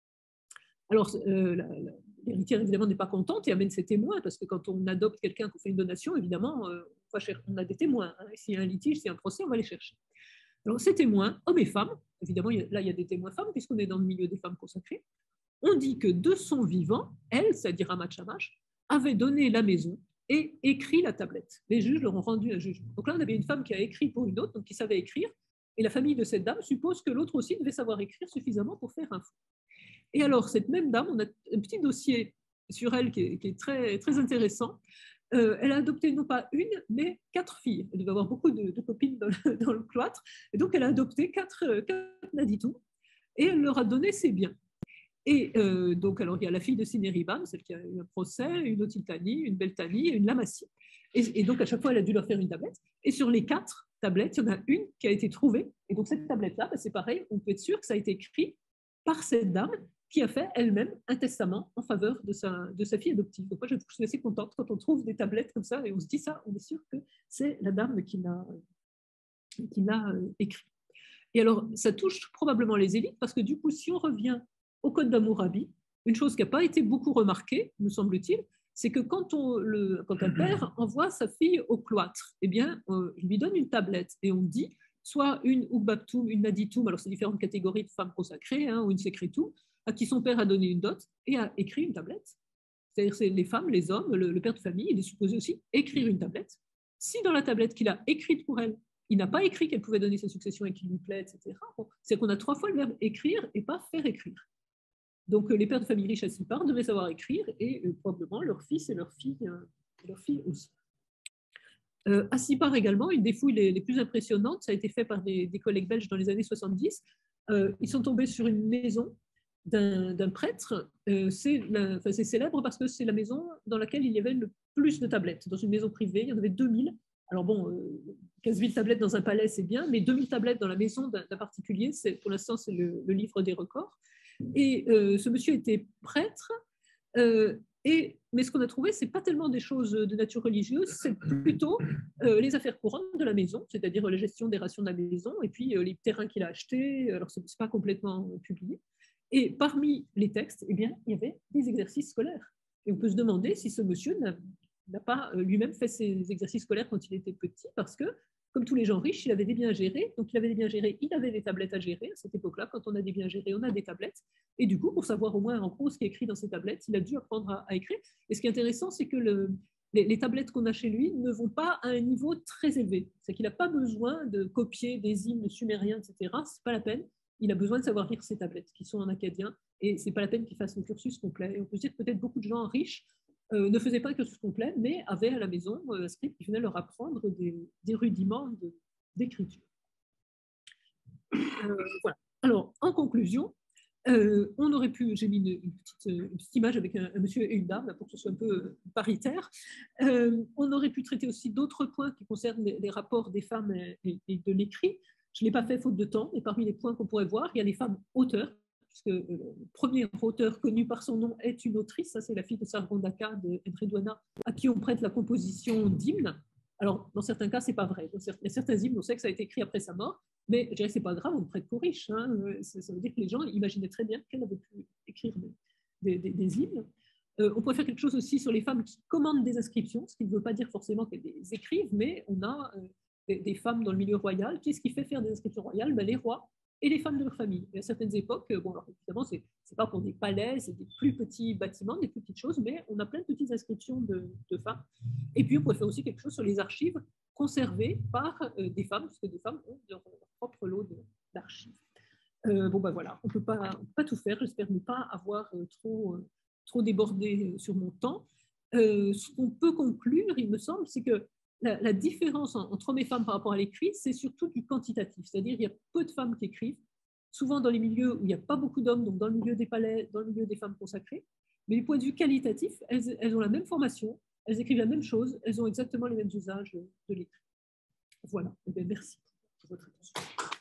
Alors, euh, l'héritière, évidemment, n'est pas contente et amène ses témoins, parce que quand on adopte quelqu'un, qu'on fait une donation, évidemment, euh, on a des témoins. Hein. S'il y a un litige, s'il y a un procès, on va les chercher. Alors, ces témoins, hommes et femmes, évidemment, là, il y a des témoins femmes, puisqu'on est dans le milieu des femmes consacrées, on dit que de son vivant, elle, c'est-à-dire Ahmad Shamash, avait donné la maison et écrit la tablette. Les juges leur ont rendu un jugement. Donc là, on avait une femme qui a écrit pour une autre, donc qui savait écrire, et la famille de cette dame suppose que l'autre aussi devait savoir écrire suffisamment pour faire un faux. Et alors, cette même dame, on a un petit dossier sur elle qui est, qui est très, très intéressant. Euh, elle a adopté non pas une, mais quatre filles. Elle devait avoir beaucoup de, de copines dans le, dans le cloître. Et donc, elle a adopté quatre, quatre Naditou et elle leur a donné ses biens. Et euh, donc, alors, il y a la fille de Sinéribam, celle qui a eu un procès, une Otitani, une Beltani et une Lamassi. Et, et donc, à chaque fois, elle a dû leur faire une tablette. Et sur les quatre tablettes, il y en a une qui a été trouvée. Et donc, cette tablette-là, bah, c'est pareil, on peut être sûr que ça a été écrit par cette dame qui a fait elle-même un testament en faveur de sa, de sa fille adoptive. Donc moi, je suis assez contente quand on trouve des tablettes comme ça et on se dit ça, on est sûr que c'est la dame qui l'a, qui l'a écrit. Et alors, ça touche probablement les élites parce que du coup, si on revient au Code d'Hammurabi, une chose qui n'a pas été beaucoup remarquée, me semble-t-il, c'est que quand, on, le, quand un père envoie sa fille au cloître, eh bien, euh, il lui donne une tablette et on dit soit une Ugbaptoum, une Naditoum, alors c'est différentes catégories de femmes consacrées, hein, ou une Sekritou, à qui son père a donné une dot et a écrit une tablette. C'est-à-dire c'est les femmes, les hommes, le, le père de famille, il est supposé aussi écrire une tablette. Si dans la tablette qu'il a écrite pour elle, il n'a pas écrit qu'elle pouvait donner sa succession et qu'il lui plaît, et cetera, bon, c'est qu'on a trois fois le verbe écrire et pas faire écrire. Donc les pères de famille riches à Sipar devaient savoir écrire et euh, probablement leurs fils et leurs filles, euh, leurs filles aussi. Euh, à Sipar également, une des fouilles les, les plus impressionnantes, ça a été fait par des, des collègues belges dans les années soixante-dix. Euh, ils sont tombés sur une maison d'un, d'un prêtre. Euh, c'est, la, enfin, c'est célèbre parce que c'est la maison dans laquelle il y avait le plus de tablettes. Dans une maison privée, il y en avait deux mille. Alors bon, euh, quinze mille tablettes dans un palais, c'est bien, mais deux mille tablettes dans la maison d'un, d'un particulier, c'est, pour l'instant, c'est le, le livre des records. Et euh, ce monsieur était prêtre. Euh, Et, mais ce qu'on a trouvé, ce n'est pas tellement des choses de nature religieuse, c'est plutôt euh, les affaires courantes de la maison, c'est-à-dire la gestion des rations de la maison, et puis euh, les terrains qu'il a achetés, alors ce n'est pas complètement euh, publié. Et parmi les textes, eh bien, il y avait des exercices scolaires. Et on peut se demander si ce monsieur n'a, n'a pas euh, lui-même fait ses exercices scolaires quand il était petit, parce que, comme tous les gens riches, il avait des biens à gérer, donc il avait des biens à gérer, il avait des tablettes à gérer. À cette époque-là, quand on a des biens à gérer, on a des tablettes. Et du coup, pour savoir au moins en gros ce qui est écrit dans ces tablettes, il a dû apprendre à, à écrire. Et ce qui est intéressant, c'est que le, les, les tablettes qu'on a chez lui ne vont pas à un niveau très élevé. C'est qu'il n'a pas besoin de copier des hymnes sumériens, et cetera. Ce n'est pas la peine. Il a besoin de savoir lire ces tablettes qui sont en acadien. Et ce n'est pas la peine qu'il fasse le cursus complet. Et on peut se dire que peut-être beaucoup de gens riches euh, ne faisaient pas le cursus complet, mais avaient à la maison euh, un script qui venait leur apprendre des, des rudiments de, d'écriture. Euh, voilà. Alors, en conclusion, Euh, on aurait pu, j'ai mis une, une, petite, une petite image avec un, un monsieur et une dame là, pour que ce soit un peu paritaire. Euh, on aurait pu traiter aussi d'autres points qui concernent les, les rapports des femmes et, et de l'écrit. Je ne l'ai pas fait faute de temps, et parmi les points qu'on pourrait voir, il y a les femmes auteurs. puisque le premier auteur connu par son nom est une autrice, ça c'est la fille de Sargondaka, de Redouana, à qui on prête la composition d'hymnes. Alors, dans certains cas, c'est pas vrai. Dans certains hymnes, on sait que ça a été écrit après sa mort, mais je dirais que c'est pas grave, on ne prête qu'aux riches. Hein. Ça veut dire que les gens imaginaient très bien qu'elle avait pu écrire des, des, des hymnes. Euh, on pourrait faire quelque chose aussi sur les femmes qui commandent des inscriptions, ce qui ne veut pas dire forcément qu'elles les écrivent, mais on a euh, des, des femmes dans le milieu royal. Qu'est-ce qui fait faire des inscriptions royales? Ben, les rois et les femmes de leur famille. Et à certaines époques, bon, alors évidemment, ce n'est pas pour des palais, c'est des plus petits bâtiments, des plus petites choses, mais on a plein de petites inscriptions de, de femmes. Et puis, on pourrait faire aussi quelque chose sur les archives conservées par euh, des femmes, parce que des femmes ont leur, leur propre lot d'archives. Euh, bon, ben voilà, on ne peut pas tout faire. J'espère ne pas avoir euh, trop, euh, trop débordé sur mon temps. Euh, ce qu'on peut conclure, il me semble, c'est que La, la différence entre hommes et femmes par rapport à l'écrit, c'est surtout du quantitatif, c'est-à-dire qu'il y a peu de femmes qui écrivent, souvent dans les milieux où il n'y a pas beaucoup d'hommes, donc dans le milieu des palais, dans le milieu des femmes consacrées, mais du point de vue qualitatif, elles, elles ont la même formation, elles écrivent la même chose, elles ont exactement les mêmes usages de l'écrit. Voilà, et bien, merci pour votre attention.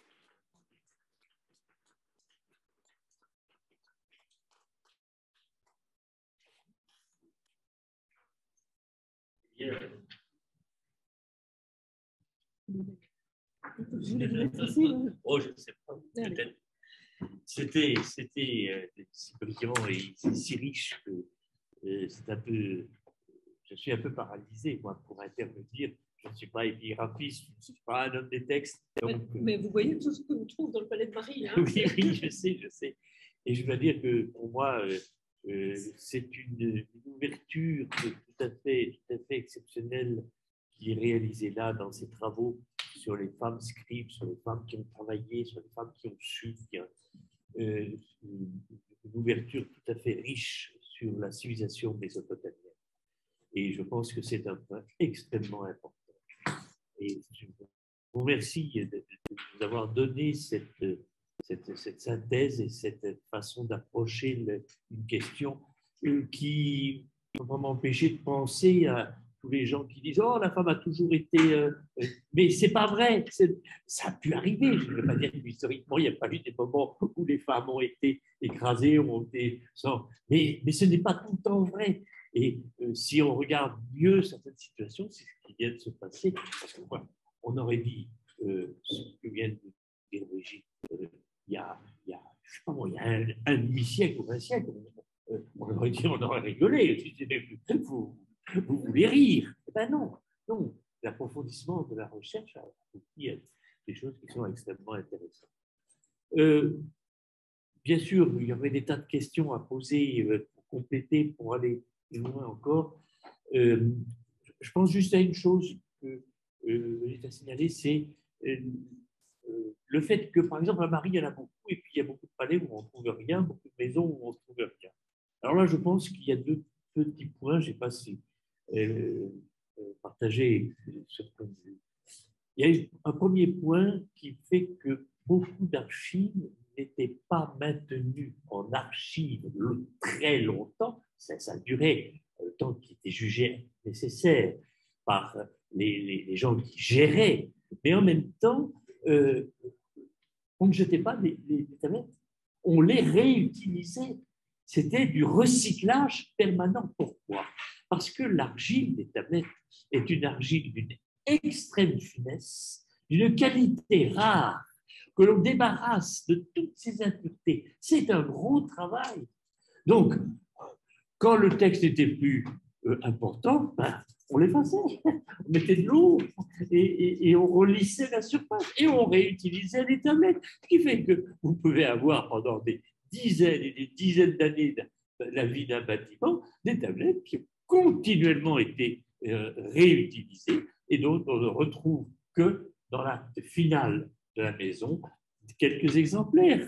Yeah. Vous voulez mettre ici, hein? Oh, je ne sais pas. Peut-être. C'était, c'était euh, si brillant et si riche que euh, c'est un peu. Je suis un peu paralysé, moi, pour intervenir. Je ne suis pas épigraphiste, je ne suis pas un homme des textes. Donc, mais, mais vous voyez tout ce que vous trouvez dans le palais de Marie. Hein, oui, oui, je sais, je sais. Et je dois dire que pour moi, euh, euh, c'est une, une ouverture tout à fait, tout à fait exceptionnelle qui est réalisée là dans ces travaux sur les femmes scribes, sur les femmes qui ont travaillé, sur les femmes qui ont su, qui ont, euh, une, une ouverture tout à fait riche sur la civilisation mésopotamienne. Et je pense que c'est un point extrêmement important. Et je vous remercie de, de, de nous avoir donné cette, cette, cette synthèse et cette façon d'approcher le, une question qui ne va m'empêcher de penser à tous les gens qui disent « Oh, la femme a toujours été… Euh, …» Mais ce n'est pas vrai, ça a pu arriver. Je ne veux pas dire qu'historiquement, il n'y a pas eu des moments où les femmes ont été écrasées, ont été sans… mais, mais ce n'est pas tout le temps vrai. Et euh, si on regarde mieux certaines situations, c'est ce qui vient de se passer. Parce que, voilà, on aurait dit euh, ce que vient de dire Brigitte, euh, il y a, il y a, je sais pas moi, il y a un, un demi-siècle ou un siècle, euh, on aurait dit, on aurait rigolé. Vous, vous voulez rire? Eh ben non, non. L'approfondissement de la recherche a abouti à des choses qui sont extrêmement intéressantes. Euh, bien sûr, il y aurait des tas de questions à poser euh, pour compléter, pour aller plus loin encore. Euh, je pense juste à une chose que euh, j'ai à signaler, c'est euh, euh, le fait que, par exemple, à Marie, il y en a beaucoup, et puis il y a beaucoup de palais où on ne trouve rien, beaucoup de maisons où on ne trouve rien. Alors là, je pense qu'il y a deux petits points, je ne sais pas si euh, partager ce point de vue. Il y a un premier point qui fait que beaucoup d'archives n'étaient pas maintenues en archives très longtemps, ça, ça durait le temps qui était jugé nécessaire par les, les, les gens qui géraient, mais en même temps, euh, on ne jetait pas les, les, les tablettes, on les réutilisait. C'était du recyclage permanent. Pourquoi? Parce que l'argile des tablettes est une argile d'une extrême finesse, d'une qualité rare, que l'on débarrasse de toutes ses impuretés. C'est un gros travail. Donc, quand le texte n'était plus euh, important, ben, on l'effaçait, on mettait de l'eau et, et, et on relissait la surface et on réutilisait les tablettes. Ce qui fait que vous pouvez avoir pendant des dizaines et des dizaines d'années de la vie d'un bâtiment des tablettes qui ont continuellement été euh, réutilisées et dont on ne retrouve que dans l'acte final de la maison quelques exemplaires.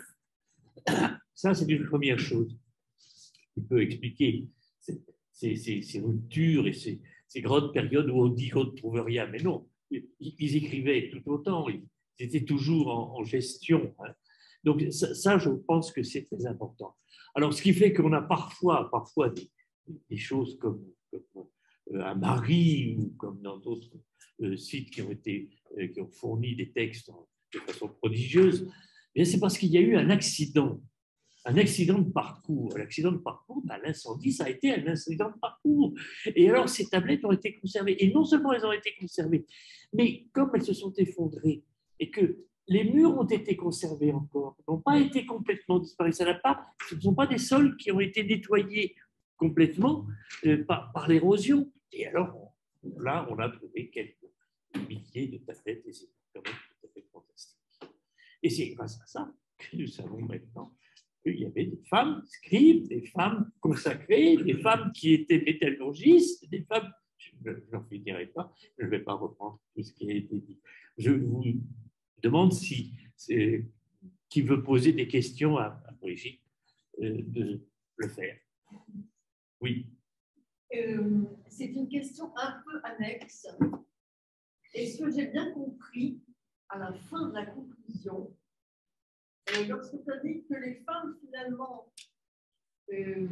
Ça, c'est une première chose qui peut expliquer ces, ces, ces, ces ruptures et ces, ces grandes périodes où on dit qu'on ne trouve rien. Mais non, ils, ils écrivaient tout autant, ils étaient toujours en, en gestion. Hein. Donc ça, ça, je pense que c'est très important. Alors, ce qui fait qu'on a parfois, parfois des, des choses comme, comme euh, à Marie ou comme dans d'autres euh, sites qui ont, été, euh, qui ont fourni des textes en, de façon prodigieuse, c'est parce qu'il y a eu un accident. un accident de parcours. L'accident de parcours, ben, l'incendie, ça a été un accident de parcours. Et alors, ces tablettes ont été conservées. Et non seulement elles ont été conservées, mais comme elles se sont effondrées et que les murs ont été conservés encore, n'ont pas été complètement disparus. Ça n'a pas, ce ne sont pas des sols qui ont été nettoyés complètement euh, par, par l'érosion. Et alors, là, on a trouvé quelques milliers de tablettes et c'est quand même tout à fait fantastique. Et c'est grâce à ça que nous savons maintenant qu'il y avait des femmes scribes, des femmes consacrées, des femmes qui étaient métallurgistes, des femmes, je n'en finirai pas, je ne vais pas reprendre tout ce qui a été dit. Je vous demande si, qui veut poser des questions à, à Brigitte, euh, de le faire. Oui. Euh, c'est une question un peu annexe. Est-ce que j'ai bien compris, à la fin de la conclusion, euh, lorsque tu as dit que les femmes, finalement, euh,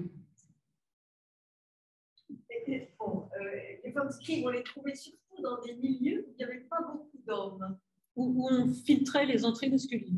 étaient, bon, euh, les femmes scribes, on les trouvait surtout dans des milieux où il n'y avait pas beaucoup d'hommes. Où, où on filtrait les entrées masculines.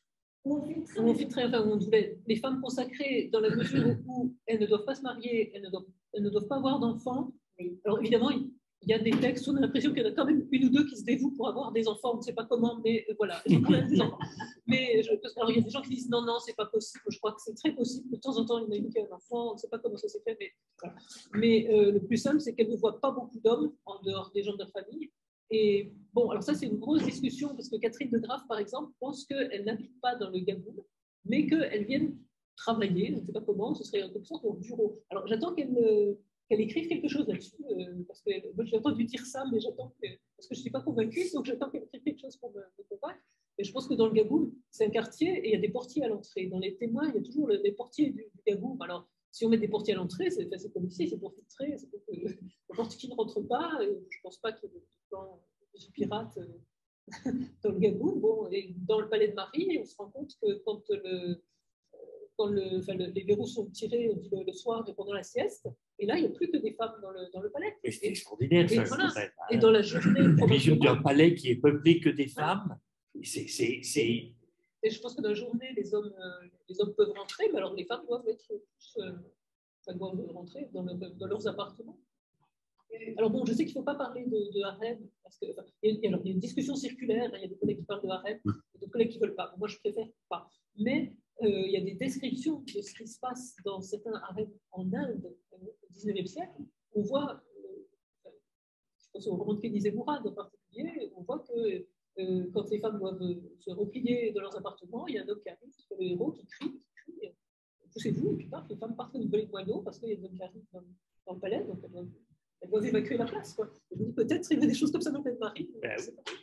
Où on filtrait, où on filtrait enfin, où on voulait les femmes consacrées dans la mesure où elles ne doivent pas se marier, elles ne doivent, elles ne doivent pas avoir d'enfants. Alors évidemment, il y a des textes où on a l'impression qu'il y en a quand même une ou deux qui se dévouent pour avoir des enfants, on ne sait pas comment, mais voilà, des enfants. Mais je, alors, il y a des gens qui disent non, non, c'est pas possible. Je crois que c'est très possible. De temps en temps, il y en a une qui a un enfant, on ne sait pas comment ça s'est fait, mais, voilà. Mais euh, le plus simple, c'est qu'elles ne voient pas beaucoup d'hommes en dehors des gens de leur famille. Et bon, alors ça, c'est une grosse discussion parce que Catherine de Graff, par exemple, pense qu'elle n'habite pas dans le Gaboul, mais qu'elle vienne travailler, je ne sais pas comment, ce serait en quelque sorte au bureau. Alors, j'attends qu'elle euh, qu'elle écrive quelque chose là-dessus, euh, parce que moi, j'ai entendu dire ça, mais j'attends que, parce que je ne suis pas convaincue, donc j'attends qu'elle écrive quelque chose pour me, me convaincre. Et je pense que dans le Gaboul, c'est un quartier et il y a des portiers à l'entrée. Dans les témoins, il y a toujours le, les portiers du, du Gaboul. Alors, si on met des portiers à l'entrée, c'est, c'est comme ici, c'est pour filtrer, c'est pour que n'importe qui ne rentre pas. Et je ne pense pas qu'il y ait de plan de pirates euh, dans le Gaboul. Bon, et dans le palais de Marie, on se rend compte que quand, le, quand le, enfin, le, les verrous sont tirés le, le soir et pendant la sieste, et là, il n'y a plus que des femmes dans le, dans le palais. Et c'est extraordinaire, et, ça. Voilà. C'est et dans la journée, la vision d'un palais qui est peuplé que des femmes, c'est, c'est, c'est... Et je pense que dans la journée, les hommes, euh, les hommes peuvent rentrer, mais alors les femmes doivent être plus, euh, enfin, doivent rentrer dans, le, dans leurs appartements. Alors bon, je sais qu'il ne faut pas parler de, de harem, parce que, enfin, il, y a, alors, il y a une discussion circulaire, il y a des collègues qui parlent de harem, et d'autres collègues qui ne veulent pas. Moi, je préfère pas. Mais euh, il y a des descriptions de ce qui se passe dans certains harems en Inde au dix-neuvième siècle. On voit, euh, je pense au roman de Kenny Zemmourad en particulier, on voit que euh, quand les femmes doivent se replier dans leurs appartements, il y a un homme qui arrive, le héros, qui crie, qui crie, poussez-vous, et puis paf, les femmes partent comme une volée de moineaux parce qu'il y a un homme qui arrive dans, dans le palais, donc elles doivent, elles doivent évacuer la place. Quoi. Je me dis peut-être il y a des choses comme ça dans le palais de Marie. Ben,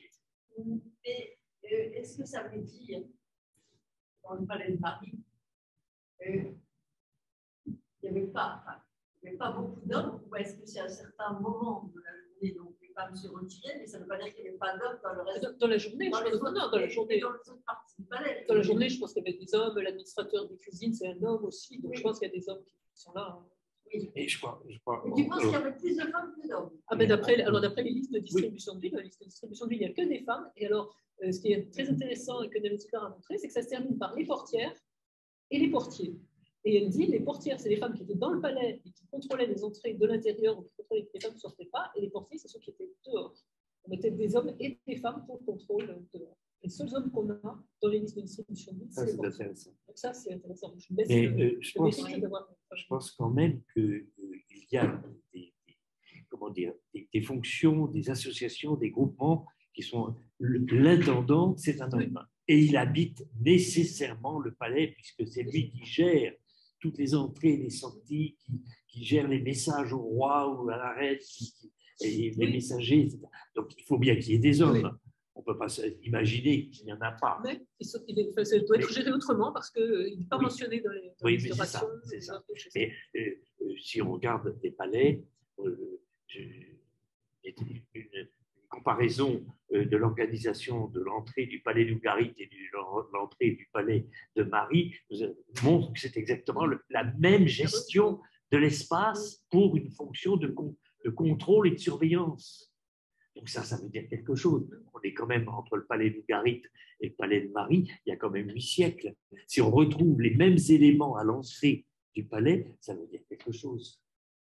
mais euh, est-ce que ça veut dire, dans le palais de Paris, euh, il n'y avait pas, enfin, il n'y avait pas beaucoup d'hommes, ou est-ce que c'est à un certain moment de la journée, donc les femmes se retiraient, mais ça ne veut pas dire qu'il n'y avait pas d'hommes dans le reste. Dans, dans la journée, dans je les pense, autres, non, dans la journée. Dans les autres parties du palais. Dans la journée, je pense qu'il y avait des hommes, l'administrateur des cuisines, c'est un homme aussi, donc oui. je pense qu'il y a des hommes qui sont là. Hein. Oui. Et je crois, je crois, et tu penses qu'il y avait plus de femmes que d'hommes? Ah ben d'après, alors d'après les listes de distribution de ville, la liste de distribution de ville, il n'y a que des femmes. Et alors, euh, ce qui est très intéressant et que Nelly Zucker a montré, c'est que ça se termine par les portières et les portiers. Et elle dit, les portières, c'est les femmes qui étaient dans le palais et qui contrôlaient les entrées de l'intérieur, ou qui contrôlaient que les femmes ne sortaient pas, et les portiers, c'est ceux qui étaient dehors. On mettait des hommes et des femmes pour le contrôle dehors. Les seuls hommes qu'on a dans les listes de distribution de ville, c'est les portiers. Donc ça, c'est intéressant. Je, laisse Mais, le, euh, je, le pense, je pense quand même qu'il euh, y a des, des, comment dire, des, des fonctions, des associations, des groupements qui sont... L'intendant, c'est un homme. Et il habite nécessairement le palais, puisque c'est lui qui gère toutes les entrées et les sorties, qui, qui gère les messages au roi ou à la reine, qui, qui, et les oui. messagers, et cetera. Donc il faut bien qu'il y ait des hommes. Oui. On ne peut pas imaginer qu'il n'y en a pas. Mais il est, ça doit être géré autrement parce qu'il n'est pas oui. mentionné dans les, dans oui, les mais c'est ça. C'est ça. Mais euh, euh, si on regarde les palais, euh, je, une, une comparaison euh, de l'organisation de l'entrée du palais d'Ougarit et de l'entrée du palais de Marie montre que c'est exactement le, la même gestion de l'espace pour une fonction de, de contrôle et de surveillance. Donc ça, ça veut dire quelque chose. On est quand même entre le palais d'Ougarit et le palais de Marie, il y a quand même huit siècles. Si on retrouve les mêmes éléments à l'entrée du palais, ça veut dire quelque chose.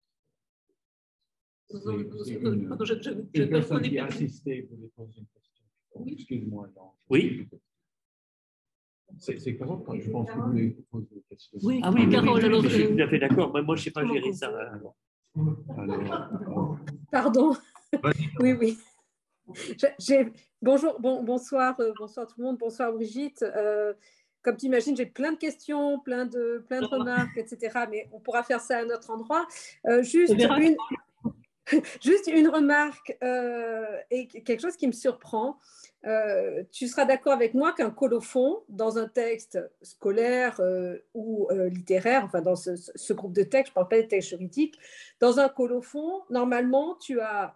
Une personne qui a assisté voulait poser une question. Excuse-moi. Oui. C'est Carole, quand je pense que vous voulez poser une question. Oui, ah oui, Carole, oui, oui, alors, je suis euh, tout à fait d'accord. Moi, je ne sais pas gérer ça. Alors, Pardon. Oui, oui. J'ai... Bonjour, bon, bonsoir, euh, bonsoir tout le monde, bonsoir Brigitte. Euh, comme tu imagines, j'ai plein de questions, plein de, plein de remarques, et cetera. Mais on pourra faire ça à un autre endroit. Euh, juste, une, juste une remarque euh, et quelque chose qui me surprend. Euh, tu seras d'accord avec moi qu'un colophon, dans un texte scolaire euh, ou euh, littéraire, enfin dans ce, ce groupe de textes, je ne parle pas des textes juridiques, dans un colophon, normalement, tu as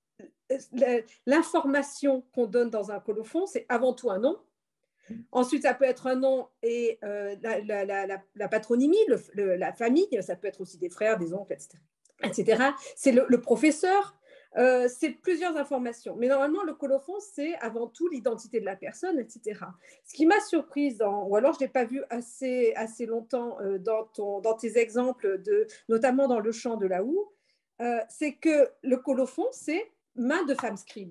l'information qu'on donne dans un colophon, c'est avant tout un nom. Ensuite, ça peut être un nom et euh, la, la, la, la patronymie, le, le, la famille, ça peut être aussi des frères, des oncles, et cetera et cetera. C'est le, le professeur, euh, c'est plusieurs informations. Mais normalement, le colophon, c'est avant tout l'identité de la personne, et cetera. Ce qui m'a surprise, dans, ou alors je ne l'ai pas vu assez, assez longtemps euh, dans, ton, dans tes exemples, de, notamment dans le chant de la Houe, euh, c'est que le colophon, c'est main de femme scribe.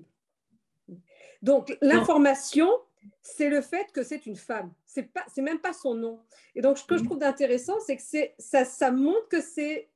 Donc, l'information, c'est le fait que c'est une femme. Ce n'est pas, c'est même pas son nom. Et donc, ce que je trouve d'intéressant, c'est que c'est, ça, ça montre que c'est,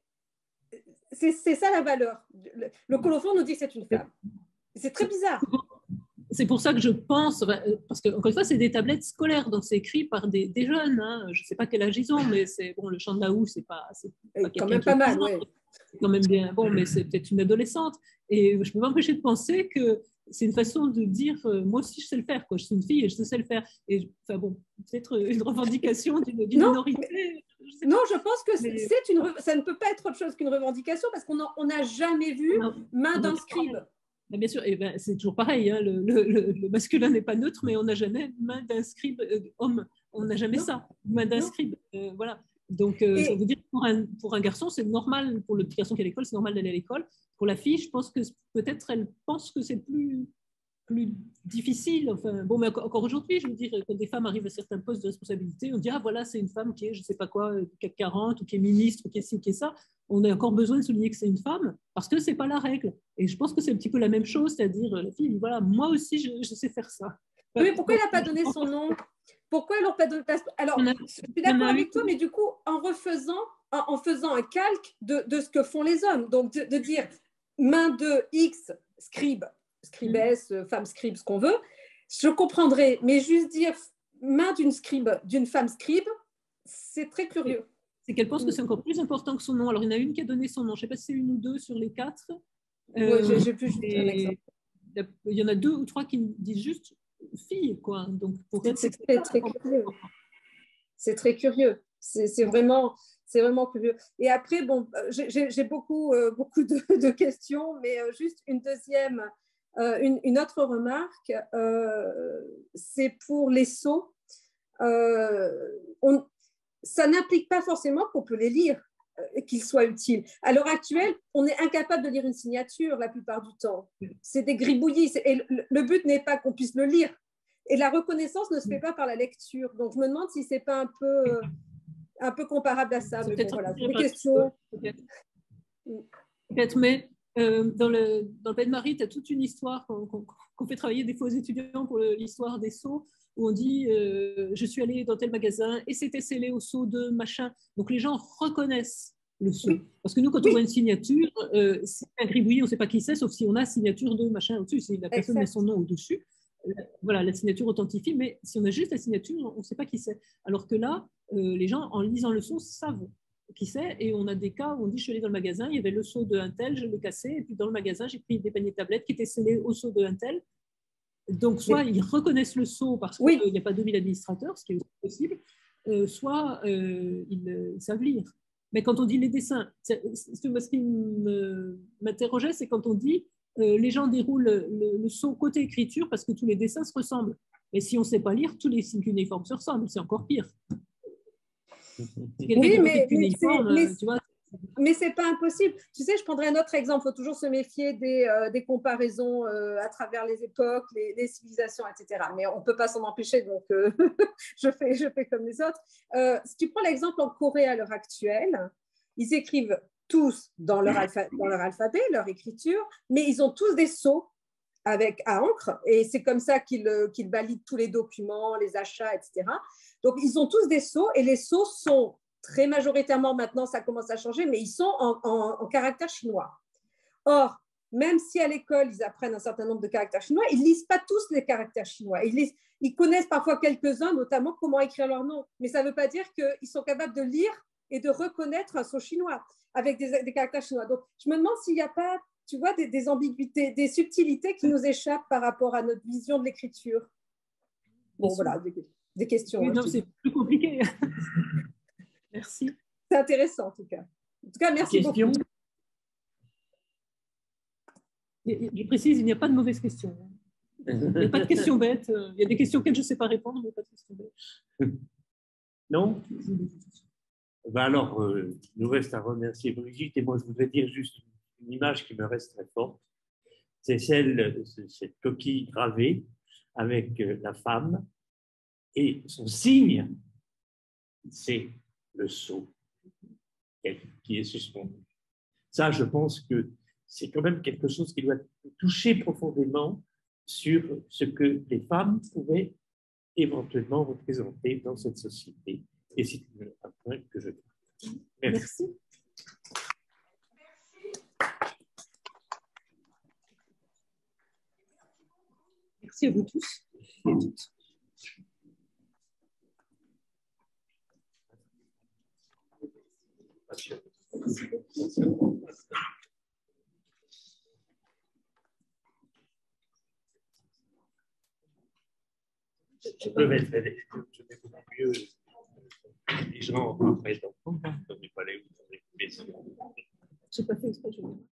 c'est, c'est ça la valeur. Le, le colophon nous dit que c'est une femme. C'est très bizarre. C'est pour ça que je pense, parce que encore une fois, c'est des tablettes scolaires, donc c'est écrit par des, des jeunes. Hein. Je ne sais pas quel âge ils ont, mais c'est bon. Le chant de la Houe, c'est pas, c'est pas quand même pas mal, oui. C'est quand même bien bon, mais c'est peut-être une adolescente. Et je ne peux pas m'empêcher de penser que c'est une façon de dire, euh, moi aussi, je sais le faire. Quoi. Je suis une fille et je sais le faire. Et enfin bon, peut-être une revendication d'une, d'une non, minorité. Mais, je non, je pense que mais... c'est une, ça ne peut pas être autre chose qu'une revendication parce qu'on n'a jamais vu non, main d'un scribe. Mais bien sûr, et ben, c'est toujours pareil. Hein, le, le, le masculin n'est pas neutre, mais on n'a jamais main d'un scribe euh, homme. On n'a jamais non. ça, main d'un scribe. Euh, voilà. Donc, euh, et... je veux dire, pour un, pour un garçon, c'est normal, pour le petit garçon qui est à l'école, c'est normal d'aller à l'école. Pour la fille, je pense que peut-être elle pense que c'est plus, plus difficile. Enfin, bon, mais encore aujourd'hui, je veux dire, quand des femmes arrivent à certains postes de responsabilité, on dit, ah voilà, c'est une femme qui est, je ne sais pas quoi, C A C quarante, ou qui est ministre, ou qui est ci, ou qui est ça. On a encore besoin de souligner que c'est une femme, parce que ce n'est pas la règle. Et je pense que c'est un petit peu la même chose, c'est-à-dire, la fille dit, voilà, moi aussi, je, je sais faire ça. Enfin, mais pourquoi elle n'a pas donné son nom? Pourquoi elle n'a pas donné... Alors, a, je suis d'accord avec toi, mais du coup, en refaisant, en, en faisant un calque de, de ce que font les hommes, donc de, de dire main de X, scribe, scribesse, mmh. femme scribe, ce qu'on veut, je comprendrais, mais juste dire main d'une scribe, d'une femme scribe, c'est très curieux. C'est qu'elle pense que c'est encore plus important que son nom. Alors, il y en a une qui a donné son nom, je ne sais pas si c'est une ou deux sur les quatre. Euh, oui, j'ai plus juste un exemple. Il y en a deux ou trois qui disent juste fille, quoi. Donc, pour c'est, c'est très, très curieux. C'est très curieux. C'est, c'est, vraiment, c'est vraiment curieux. Et après, bon, j'ai, j'ai beaucoup, euh, beaucoup de, de questions, mais euh, juste une deuxième, euh, une, une autre remarque, euh, c'est pour les sceaux. Euh, on, ça n'implique pas forcément qu'on peut les lire, euh, qu'ils soient utiles. À l'heure actuelle, on est incapable de lire une signature la plupart du temps. C'est des gribouillis. C'est, et le, le but n'est pas qu'on puisse le lire. Et la reconnaissance ne se fait pas par la lecture. Donc, je me demande si ce n'est pas un peu, euh, un peu comparable à ça. Mais bon, voilà, des questions. Peut-être, peut-être mais euh, dans, le, dans le Pays de Marie, tu as toute une histoire qu'on, qu'on, qu'on fait travailler des fois aux étudiants pour le, l'histoire des sceaux, où on dit euh, je suis allé dans tel magasin et c'était scellé au sceau de machin. Donc, les gens reconnaissent le sceau. Oui. Parce que nous, quand oui. on voit une signature, euh, c'est un gribouillis, on ne sait pas qui c'est, sauf si on a signature de machin au-dessus, si la personne exact. Met son nom au-dessus. Voilà, la signature authentifie, mais si on a juste la signature, on ne sait pas qui c'est. Alors que là, euh, les gens, en lisant le sceau, savent qui c'est. Et on a des cas où on dit, je suis allé dans le magasin, il y avait le sceau de un tel, je l'ai cassé, et puis dans le magasin, j'ai pris des paniers de tablettes qui étaient scellés au sceau de un tel. Donc, soit ils reconnaissent le sceau parce qu'il oui. n'y a pas deux mille administrateurs, ce qui est aussi possible, euh, soit euh, ils, euh, ils savent lire. Mais quand on dit les dessins, c'est, c'est, ce qui m'interrogeait, c'est quand on dit Euh, les gens déroulent le, le, le sceau côté écriture parce que tous les dessins se ressemblent. Et si on ne sait pas lire, tous les signes cunéiformes se ressemblent. C'est encore pire. Oui, mais, mais, mais, tu vois, mais ce n'est pas impossible. Tu sais, je prendrai un autre exemple. Il faut toujours se méfier des, euh, des comparaisons euh, à travers les époques, les, les civilisations, et cetera. Mais on ne peut pas s'en empêcher, donc euh, je, fais, je fais comme les autres. Euh, si tu prends l'exemple en Corée à l'heure actuelle, ils écrivent tous dans leur, alpha, dans leur alphabet, leur écriture, mais ils ont tous des sceaux avec, à encre, et c'est comme ça qu'ils, qu'ils valident tous les documents, les achats, et cetera. Donc, ils ont tous des sceaux, et les sceaux sont très majoritairement, maintenant, ça commence à changer, mais ils sont en, en, en caractère chinois. Or, même si à l'école, ils apprennent un certain nombre de caractères chinois, ils ne lisent pas tous les caractères chinois. Ils, lisent, ils connaissent parfois quelques-uns, notamment comment écrire leur nom, mais ça ne veut pas dire qu'ils sont capables de lire et de reconnaître un sceau chinois avec des, des caractères chinois. Donc, je me demande s'il n'y a pas, tu vois, des, des ambiguïtés, des subtilités qui nous échappent par rapport à notre vision de l'écriture. Bon, voilà, des, des questions. Oui, hein, non, c'est plus compliqué. Merci. C'est intéressant, en tout cas. En tout cas, merci Question. beaucoup. Je précise, il n'y a pas de mauvaises questions. Il n'y a pas de questions bêtes. Il y a des questions auxquelles je ne sais pas répondre, mais pas de questions bêtes. Non? Ben alors, euh, il nous reste à remercier Brigitte, et moi je voudrais dire juste une image qui me reste très forte. C'est celle de cette coquille gravée avec la femme, et son signe, c'est le sceau qui est suspendu. Ça, je pense que c'est quand même quelque chose qui doit toucher profondément sur ce que les femmes pouvaient éventuellement représenter dans cette société. Et c'est un point que je trouve. Merci. Merci. Merci à vous tous et toutes. Je peux mettre je mets beaucoup mieux les gens après, donc on n'est pas là où on est. Je n'ai pas fait exprès, je